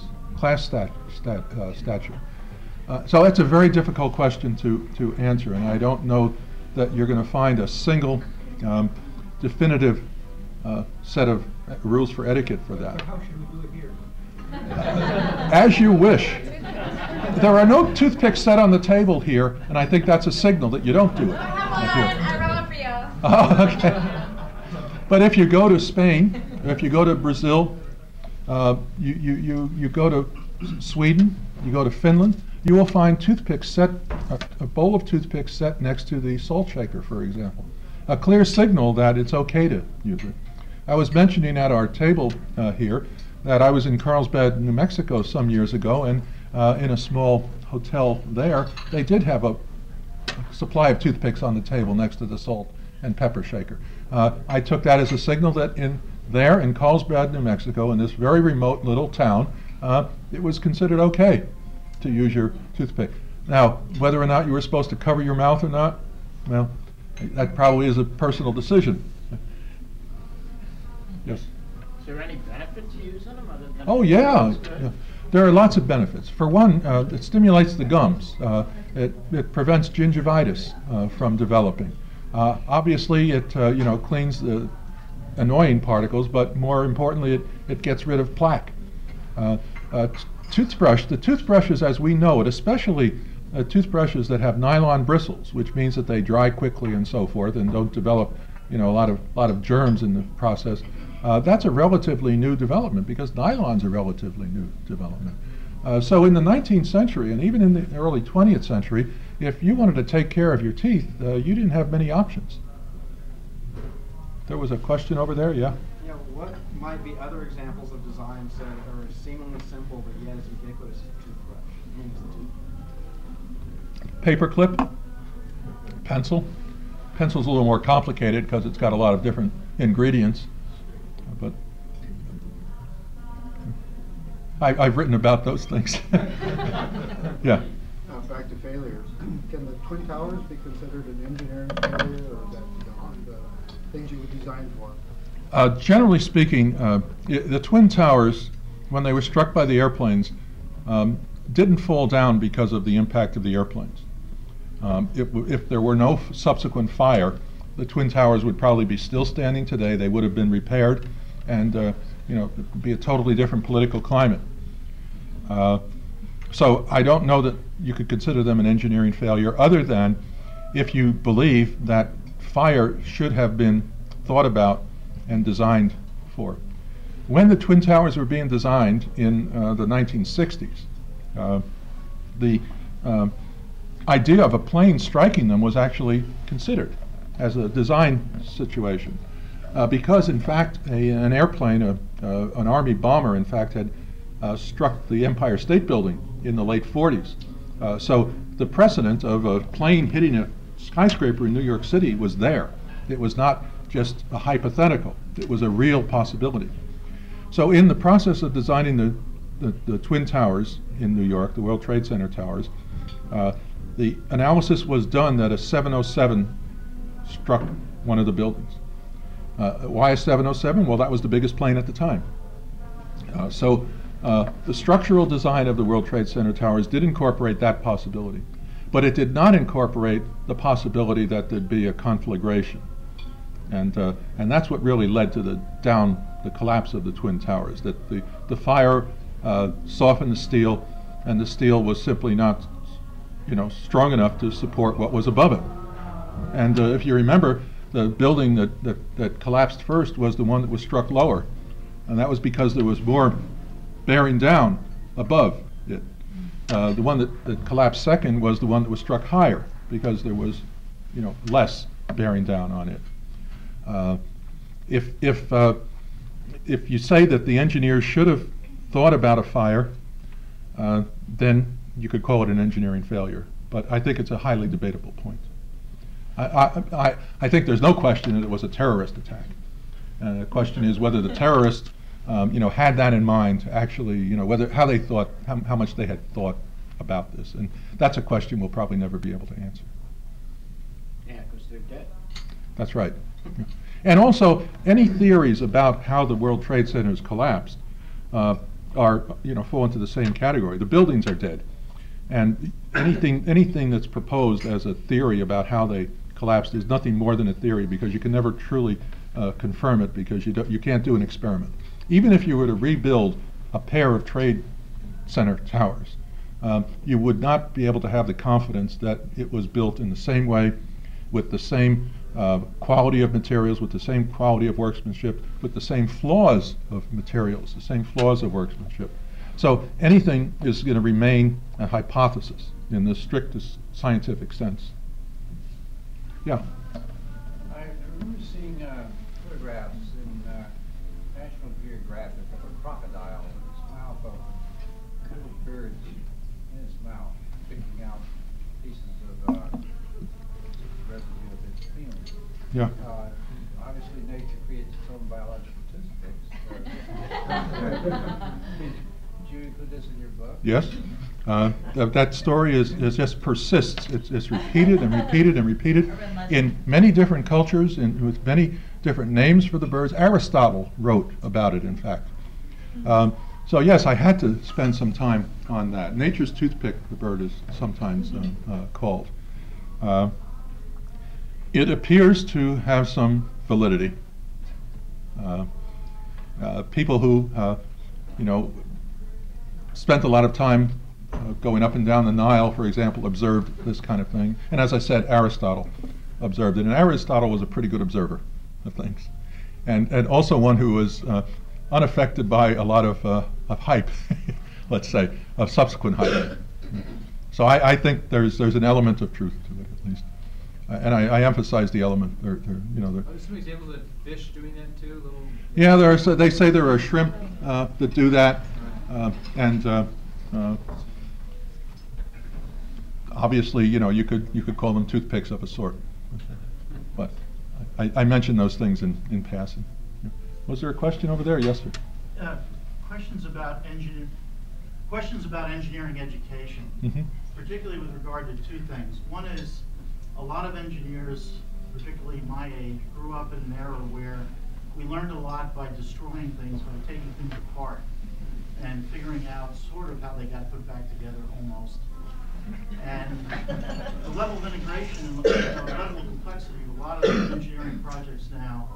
stature. So that's a very difficult question to answer, and I don't know that you're going to find a single definitive set of rules for etiquette for that. How should we do it here? As you wish. There are no toothpicks set on the table here, and I think that's a signal that you don't do it. I have one. I brought one for you. Oh, okay. But if you go to Spain, or if you go to Brazil, you go to Sweden, you go to Finland, you will find toothpicks set, a bowl of toothpicks set next to the salt shaker, for example. A clear signal that it's okay to use it. I was mentioning at our table here that I was in Carlsbad, New Mexico some years ago, and in a small hotel there, they did have a supply of toothpicks on the table next to the salt and pepper shaker. I took that as a signal that in Carlsbad, New Mexico, in this very remote little town, it was considered okay to use your toothpick. Now, whether or not you were supposed to cover your mouth or not, well, that probably is a personal decision. Yes? Is there any benefit to using them other than... Oh, yeah. There are lots of benefits. For one, it stimulates the gums. It prevents gingivitis from developing. Obviously, it cleans the annoying particles, but more importantly, it gets rid of plaque. The toothbrushes as we know it, especially toothbrushes that have nylon bristles, which means that they dry quickly and so forth and don't develop a lot of germs in the process. That's a relatively new development, because nylon's a relatively new development. So in the 19th century, and even in the early 20th century, if you wanted to take care of your teeth, you didn't have many options. There was a question over there, yeah? Yeah, what might be other examples of designs that are seemingly simple but yet as ubiquitous as a toothbrush? Paperclip, pencil. Pencil's a little more complicated because it's got a lot of different ingredients, but I've written about those things. Yeah. Back to failures. Can the Twin Towers be considered an engineering failure, or is that beyond things you would design for? Generally speaking, the Twin Towers, when they were struck by the airplanes, didn't fall down because of the impact of the airplanes. If there were no subsequent fire, the Twin Towers would probably be still standing today. They would have been repaired, and it would be a totally different political climate. So I don't know that you could consider them an engineering failure, other than if you believe that fire should have been thought about and designed for. When the Twin Towers were being designed in the 1960s, the idea of a plane striking them was actually considered as a design situation, because in fact an airplane, an Army bomber in fact, had struck the Empire State Building in the late 40s. So the precedent of a plane hitting a skyscraper in New York City was there. It was not just a hypothetical. It was a real possibility. So in the process of designing the Twin Towers in New York, the World Trade Center towers, the analysis was done that a 707 struck one of the buildings. Why a 707? Well, that was the biggest plane at the time. So the structural design of the World Trade Center towers did incorporate that possibility, but it did not incorporate the possibility that there'd be a conflagration. And that's what really led to the collapse of the Twin Towers, that the fire softened the steel, and the steel was simply not strong enough to support what was above it. And if you remember, the building that collapsed first was the one that was struck lower, and that was because there was more bearing down above it. The one that collapsed second was the one that was struck higher, because there was less bearing down on it. If you say that the engineers should have thought about a fire, then you could call it an engineering failure. But I think it's a highly debatable point. I think there's no question that it was a terrorist attack. The question is whether the terrorists, had that in mind. Actually, how they thought, how much they had thought about this, and that's a question we'll probably never be able to answer. Yeah, because they're dead. That's right. And also, any theories about how the World Trade Centers collapsed are, fall into the same category. The buildings are dead, and anything that's proposed as a theory about how they collapsed is nothing more than a theory, because you can never truly confirm it, because you can't do an experiment. Even if you were to rebuild a pair of Trade Center towers, you would not be able to have the confidence that it was built in the same way, with the same quality of materials, with the same quality of workmanship, with the same flaws of materials, the same flaws of workmanship. So anything is going to remain a hypothesis in the strictest scientific sense. Yeah? I remember seeing photographs in National Geographic of a crocodile with its mouth open, little birds in its mouth, picking out pieces of residue of its meal. Yeah. Obviously, nature creates its own biological toothpicks. Did you include this in your book? Yes. That story just persists. It's repeated and repeated and repeated in many different cultures, and with many different names for the birds. Aristotle wrote about it, in fact. So yes, I had to spend some time on that. Nature's toothpick, the bird is sometimes called. It appears to have some validity. People who, spent a lot of time going up and down the Nile, for example, observed this kind of thing. And as I said, Aristotle observed it. And Aristotle was a pretty good observer of things. And also one who was unaffected by a lot of hype, let's say, of subsequent hype. So I think there's an element of truth to it, at least. And I emphasize the element. Are there some examples of fish doing that too? Yeah, they say there are shrimp that do that, and obviously, you could call them toothpicks of a sort. But I mentioned those things in passing. Was there a question over there? Yes, sir. Questions about questions about engineering education, particularly with regard to two things. One is a lot of engineers, particularly my age, grew up in an era where we learned a lot by destroying things, by taking things apart and figuring out sort of how they got put back together almost. And the level of integration and the level of complexity of a lot of engineering projects now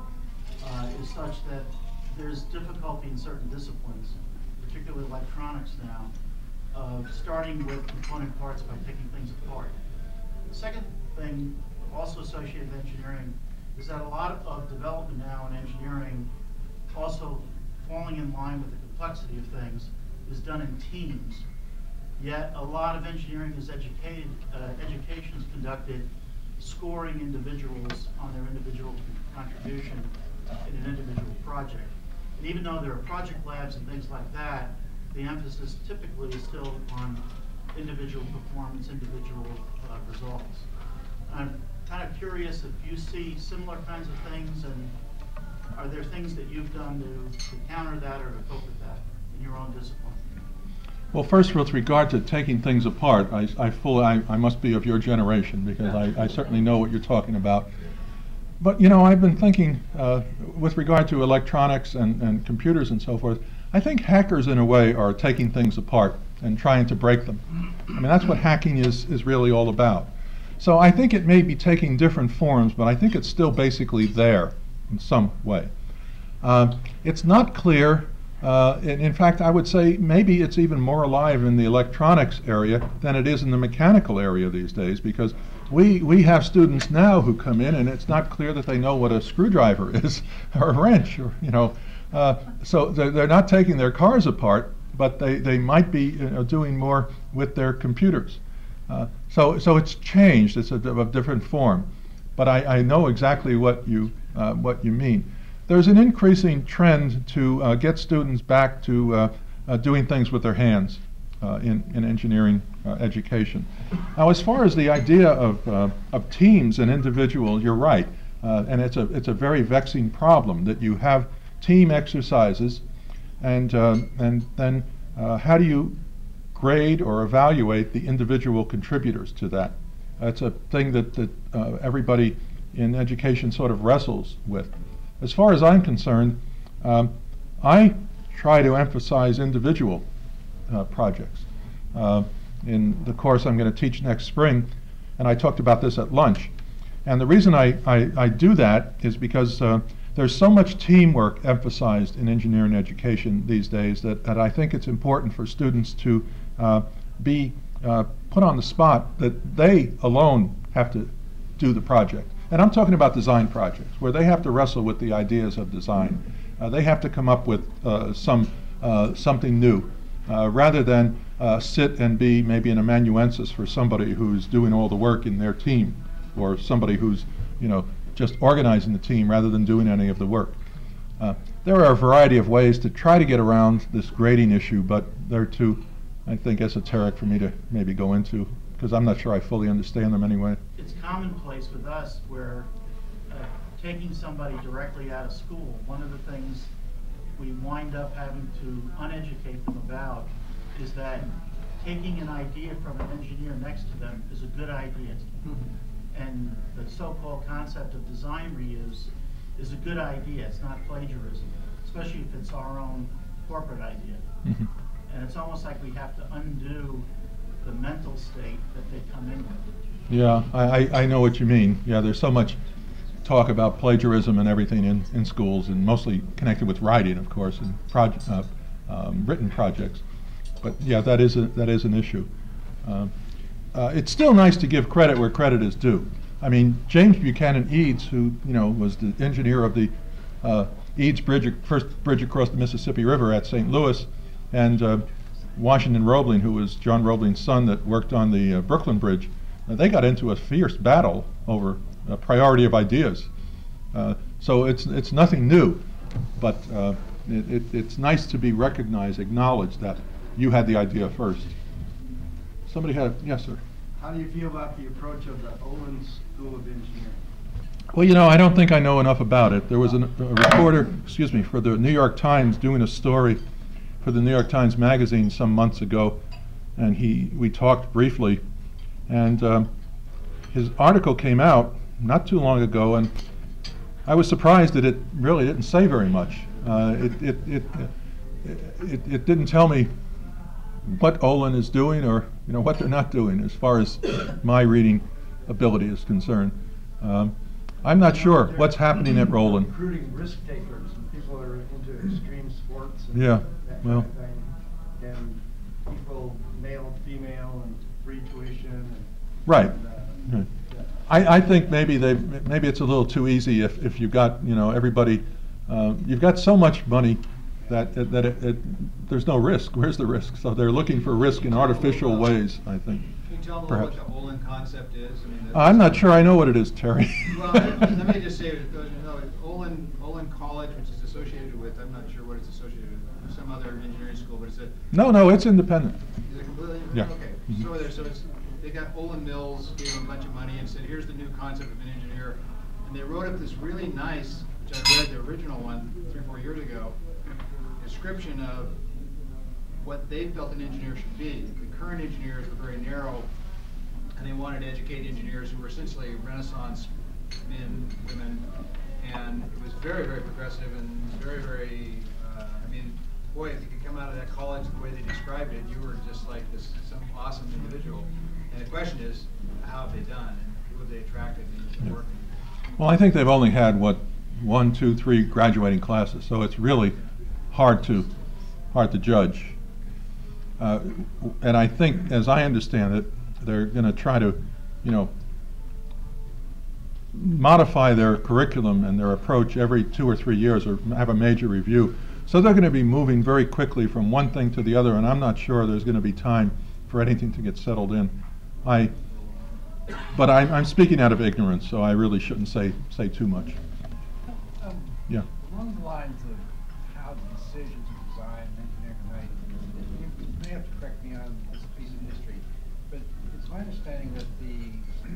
is such that there's difficulty in certain disciplines, particularly electronics now, of starting with component parts by taking things apart. The second thing also associated with engineering is that a lot of development now in engineering, also falling in line with the complexity of things, is done in teams. Yet a lot of engineering is education is conducted scoring individuals on their individual contribution in an individual project. And even though there are project labs and things like that, the emphasis typically is still on individual performance, individual results. I'm kind of curious if you see similar kinds of things, and are there things that you've done to counter that or to cope with that in your own discipline? Well, first, with regard to taking things apart, I must be of your generation, because I certainly know what you're talking about. But, you know, I've been thinking, with regard to electronics and computers and so forth, I think hackers, in a way, are taking things apart and trying to break them. I mean, that's what hacking is really all about. So I think it may be taking different forms, but I think it's still basically there in some way. It's not clear. In fact, I would say maybe it's even more alive in the electronics area than it is in the mechanical area these days, because we have students now who come in and it's not clear that they know what a screwdriver is or a wrench, or, you know, so they're not taking their cars apart, but they might be doing more with their computers. So it's changed. It's a different form, but I know exactly what you mean. There's an increasing trend to get students back to doing things with their hands in engineering education. Now, as far as the idea of teams and individuals, you're right, and it's a very vexing problem that you have team exercises, and then how do you grade or evaluate the individual contributors to that? It's a thing that everybody in education sort of wrestles with. As far as I'm concerned, I try to emphasize individual projects. In the course I'm going to teach next spring, and I talked about this at lunch, and the reason I do that is because there's so much teamwork emphasized in engineering education these days that I think it's important for students to be put on the spot that they alone have to do the project. And I'm talking about design projects, where they have to wrestle with the ideas of design. They have to come up with something new, rather than sit and be maybe an amanuensis for somebody who's doing all the work in their team, or somebody who's, you know, just organizing the team rather than doing any of the work. There are a variety of ways to try to get around this grading issue, but they're too, I think, esoteric for me to maybe go into, because I'm not sure I fully understand them anyway. It's commonplace with us where taking somebody directly out of school, one of the things we wind up having to uneducate them about is that taking an idea from an engineer next to them is a good idea. And the so-called concept of design reuse is a good idea. It's not plagiarism, especially if it's our own corporate idea. And it's almost like we have to undo the mental state that they come in with. Yeah, I know what you mean. Yeah, there's so much talk about plagiarism and everything in schools, and mostly connected with writing, of course, and written projects. But yeah, that is an issue. It's still nice to give credit where credit is due. I mean, James Buchanan Eads, who was the engineer of the Eads Bridge, first bridge across the Mississippi River at St. Louis, and Washington Roebling, who was John Roebling's son that worked on the Brooklyn Bridge, they got into a fierce battle over a priority of ideas. So it's nothing new, but it's nice to be recognized, acknowledged that you had the idea first. Somebody had, yes, sir. How do you feel about the approach of the Olin School of Engineering? Well, I don't think I know enough about it. There was a reporter, for the New York Times doing a story for for the New York Times Magazine some months ago, and we talked briefly, and his article came out not too long ago, and I was surprised that it really didn't say very much. It didn't tell me what Olin is doing, or what they're not doing, as far as my reading ability is concerned. I'm not sure what's happening at Roland. Recruiting risk takers and people that are into extreme sports and Yeah, that well. kind of thing. And people, male, female, and free tuition. And, Right. and, I think maybe it's a little too easy if you've got everybody, you've got so much money that there's no risk. Where's the risk? So they're looking for risk in artificial ways, I think. Can you tell me Perhaps. what the Olin concept is? I mean, I'm not sure I know what it is, Terry. Well, let me just say, Olin College, which is associated with, I'm not sure what it's associated with, some other engineering school, but it's a... No, it's independent. Is it completely Yeah. independent? Okay. So they got Olin Mills, gave them a bunch of money and said, here's the new concept of an engineer. And they wrote up this really nice, which I read the original one 3 or 4 years ago, description of what they felt an engineer should be. The current engineers were very narrow, and they wanted to educate engineers who were essentially Renaissance men, women, and it was very, very progressive and very, very, I mean, boy, if you could come out of that college the way they described it, you were just like some awesome individual. And the question is, how have they done, and who have they attracted, and is it working? Well, I think they've only had, 1, 2, 3 graduating classes, so it's really hard to judge. And I think, as I understand it, they're going to try to, modify their curriculum and their approach every 2 or 3 years, or have a major review. So they're going to be moving very quickly from one thing to the other, and I'm not sure there's going to be time for anything to get settled in. But I'm speaking out of ignorance, so I really shouldn't say too much. Yeah. Along the lines of how the decisions of design and engineering are made, you may have to correct me on this piece of history, but it's my understanding that the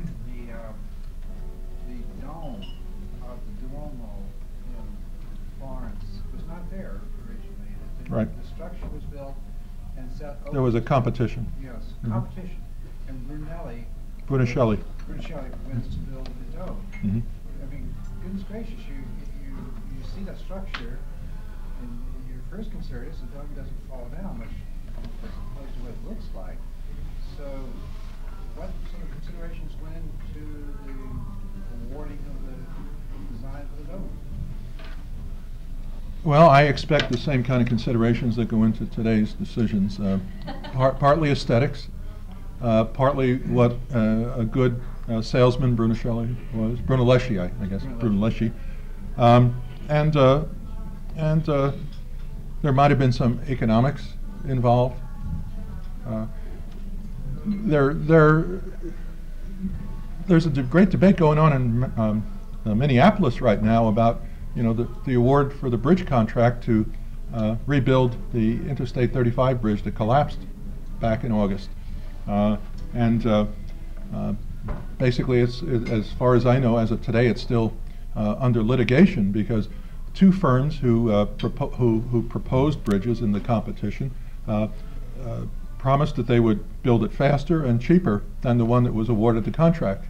dome of the Duomo in Florence was not there originally. Right. The structure was built and set. There was a competition. Yes, Mhm. competition, and Brunelli Brunelleschi. went to build the dome. Mhm. I mean, goodness gracious, you see that structure, and your first concern is the dome doesn't fall down, much as opposed to what it looks like. So, what sort of considerations went into the awarding of the design for the dome? Well, I expect the same kind of considerations that go into today's decisions. Partly aesthetics, partly what a good salesman Brunelleschi was, Brunelleschi, I guess, Brunelleschi. And there might have been some economics involved. There's a great debate going on in Minneapolis right now about the award for the bridge contract to rebuild the Interstate 35 bridge that collapsed back in August. Basically, as far as I know, as of today, it's still under litigation because 2 firms who proposed bridges in the competition promised that they would build it faster and cheaper than the one that was awarded the contract.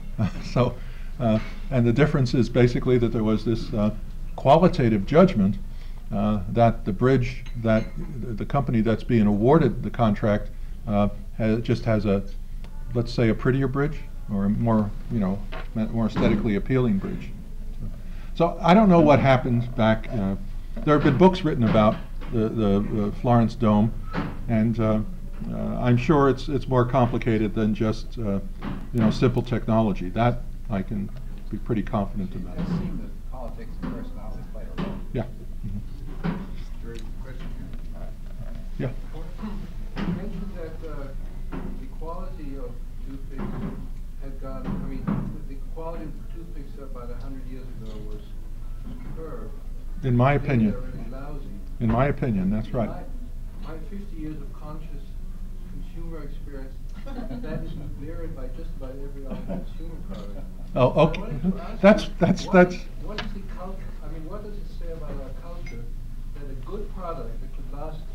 And the difference is basically that there was this qualitative judgment that the bridge, that the company that's being awarded the contract just has a, let's say, a prettier bridge or a more aesthetically appealing bridge. So I don't know what happened back. There have been books written about the Florence Dome, and I'm sure it's more complicated than just simple technology. That I can be pretty confident about. It does seem that politics and personality play a role. Yeah. Very good question. Yeah. You mentioned that the quality of toothpicks had gone, I mean, the quality of toothpicks about 100 years ago was superb. In my Today opinion. they're really lousy. In my opinion, that's right. My 50 years of conscious consumer experience, that is varied by just about every other consumer product. Oh, okay. That's. What is the culture? I mean, what does it say about our culture that a good product that could last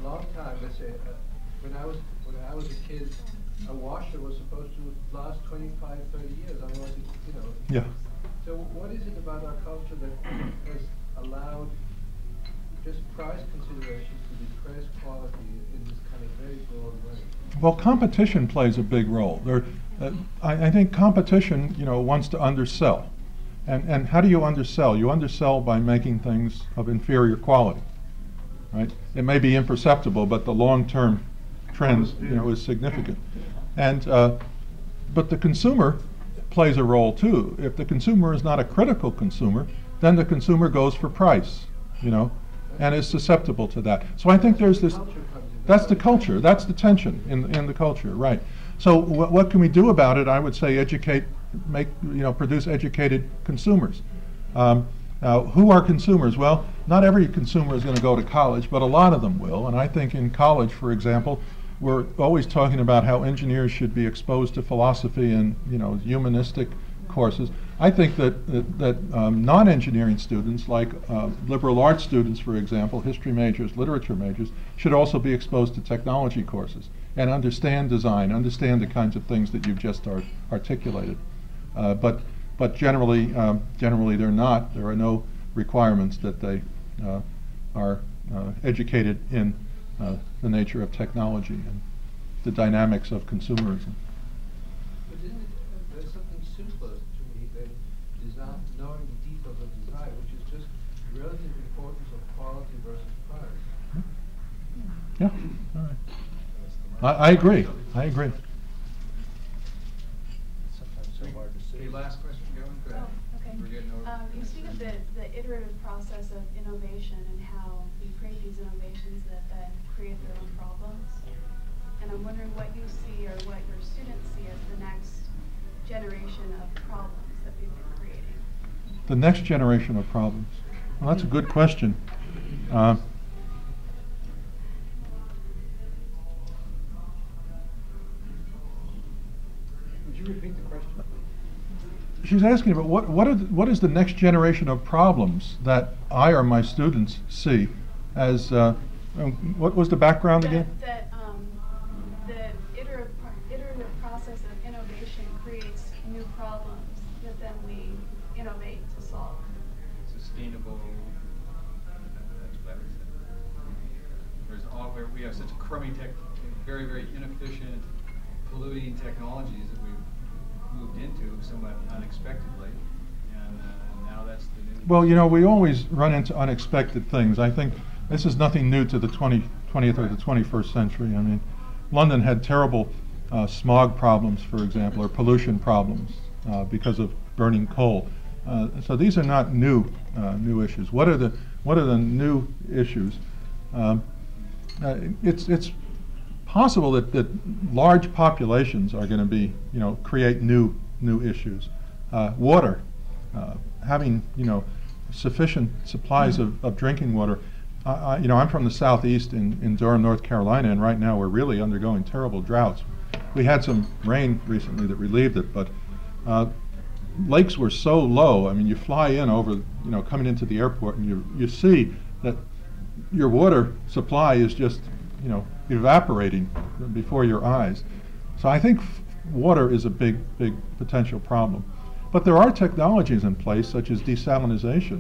long time. Let's say when I was a kid, a washer was supposed to last 25, 30 years. Otherwise, Yeah. So what is it about our culture that has allowed just price considerations to depress quality in this kind of very broad way? Well, competition plays a big role. I think competition, wants to undersell. And how do you undersell? You undersell by making things of inferior quality, right? It may be imperceptible, but the long-term trend, is significant. And but the consumer plays a role too. If the consumer is not a critical consumer, then the consumer goes for price, and is susceptible to that. So I think there's this. That's the culture. That's the tension in the culture, right? So what can we do about it? I would say produce educated consumers. Who are consumers? Well, not every consumer is going to go to college, but a lot of them will. And I think in college, for example, we're always talking about how engineers should be exposed to philosophy and humanistic courses. I think that non-engineering students, like liberal arts students, for example, history majors, literature majors, should also be exposed to technology courses and understand design, understand the kinds of things that you've just articulated. But generally they're not. There are no requirements that they are educated in the nature of technology and the dynamics of consumerism. But isn't it, there's something simpler to me than design, knowing the details of design, which is just the relative importance of quality versus price. Yeah, all right. I agree. I agree. Sometimes so hard to see. Okay, last question, Kevin. Go ahead. Okay. We're getting over. You speak of the iterative process of innovation and how you create these innovations that then create their own problems. And I'm wondering what you see or what your students see as the next generation of problems that we've been creating. The next generation of problems. Well, that's a good question. Repeat the question. She's asking about what is the next generation of problems that I or my students see as what was the background again? That the iterative process of innovation creates new problems that then we innovate to solve. Sustainable. That's better. Whereas we have such crummy very, very inefficient, polluting technologies that we've moved into somewhat unexpectedly, and now that's the new. Well, we always run into unexpected things. I think this is nothing new to the 20th or the 21st century. I mean, London had terrible smog problems, for example, or pollution problems because of burning coal. So these are not new issues. What are the new issues? It's possible that large populations are going to be, create new issues. Water, having, sufficient supplies of drinking water. I'm from the southeast in Durham, North Carolina, and right now we're really undergoing terrible droughts. We had some rain recently that relieved it, but lakes were so low. I mean, you fly in over, coming into the airport, and you see that your water supply is just, evaporating before your eyes. So I think water is a big potential problem. But there are technologies in place such as desalination,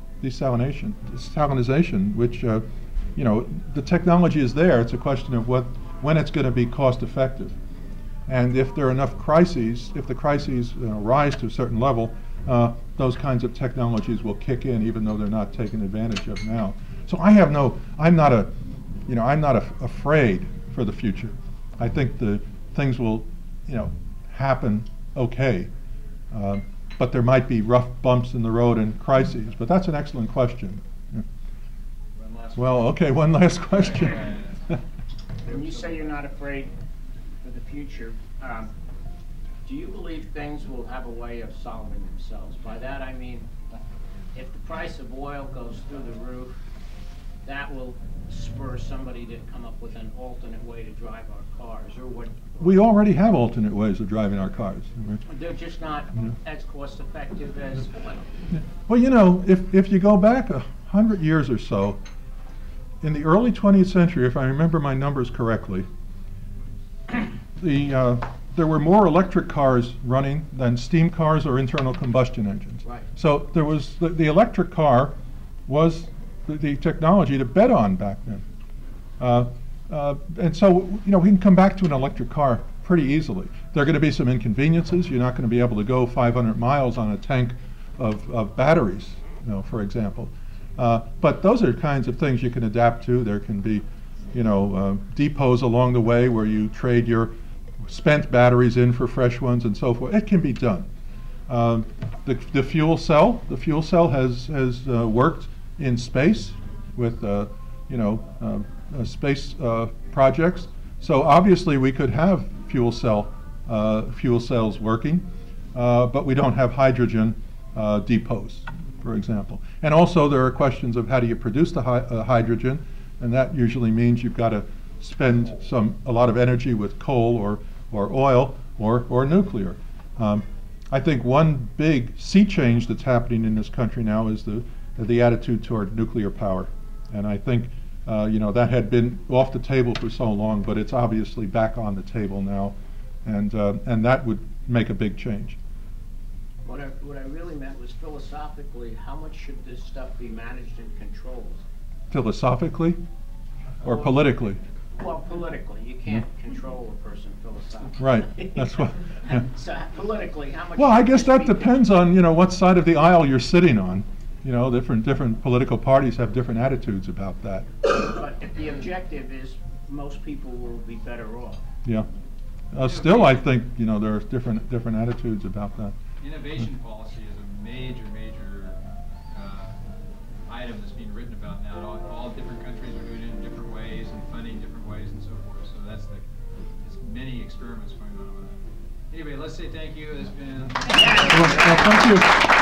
which, the technology is there. It's a question of when it's going to be cost effective. And if there are enough crises, if the crises rise to a certain level, those kinds of technologies will kick in even though they're not taken advantage of now. So I'm not afraid for the future. I think the things will, happen okay. But there might be rough bumps in the road and crises. But that's an excellent question. Yeah. Well, okay, one last question. When you say you're not afraid for the future, do you believe things will have a way of solving themselves? By that I mean, if the price of oil goes through the roof, that will spur somebody to come up with an alternate way to drive our cars, or what? We already have alternate ways of driving our cars. They're just not as cost effective as. Well, if you go back 100 years or so, in the early 20th century, if I remember my numbers correctly, there were more electric cars running than steam cars or internal combustion engines. Right. So there was the electric car was the technology to bet on back then. And so, you know, we can come back to an electric car pretty easily. There are going to be some inconveniences. You're not going to be able to go 500 miles on a tank of batteries, you know, for example. But those are kinds of things you can adapt to. There can be, you know, depots along the way where you trade your spent batteries in for fresh ones and so forth. It can be done. The fuel cell has worked in space with, you know, space projects. So obviously we could have fuel cells working, but we don't have hydrogen depots, for example. And also there are questions of how do you produce the hydrogen, and that usually means you've got to spend a lot of energy with coal or oil or nuclear. I think one big sea change that's happening in this country now is the attitude toward nuclear power, and I think you know, that had been off the table for so long, but it's obviously back on the table now, and that would make a big change. What I really meant was philosophically, how much should this stuff be managed and controlled? Philosophically or politically? Well, politically, you can't control a person philosophically. Right, that's what. Yeah. So politically, how much? Well, I guess that depends on, you know, what side of the aisle you're sitting on. You know, different political parties have different attitudes about that. But if the objective is most people will be better off. Yeah. Still, I think, you know, there are different attitudes about that. Innovation policy is a major item that's being written about now. All different countries are doing it in different ways and funding different ways and so forth. So there's many experiments going on with that. Anyway, let's say thank you. It's been. Well, thank you.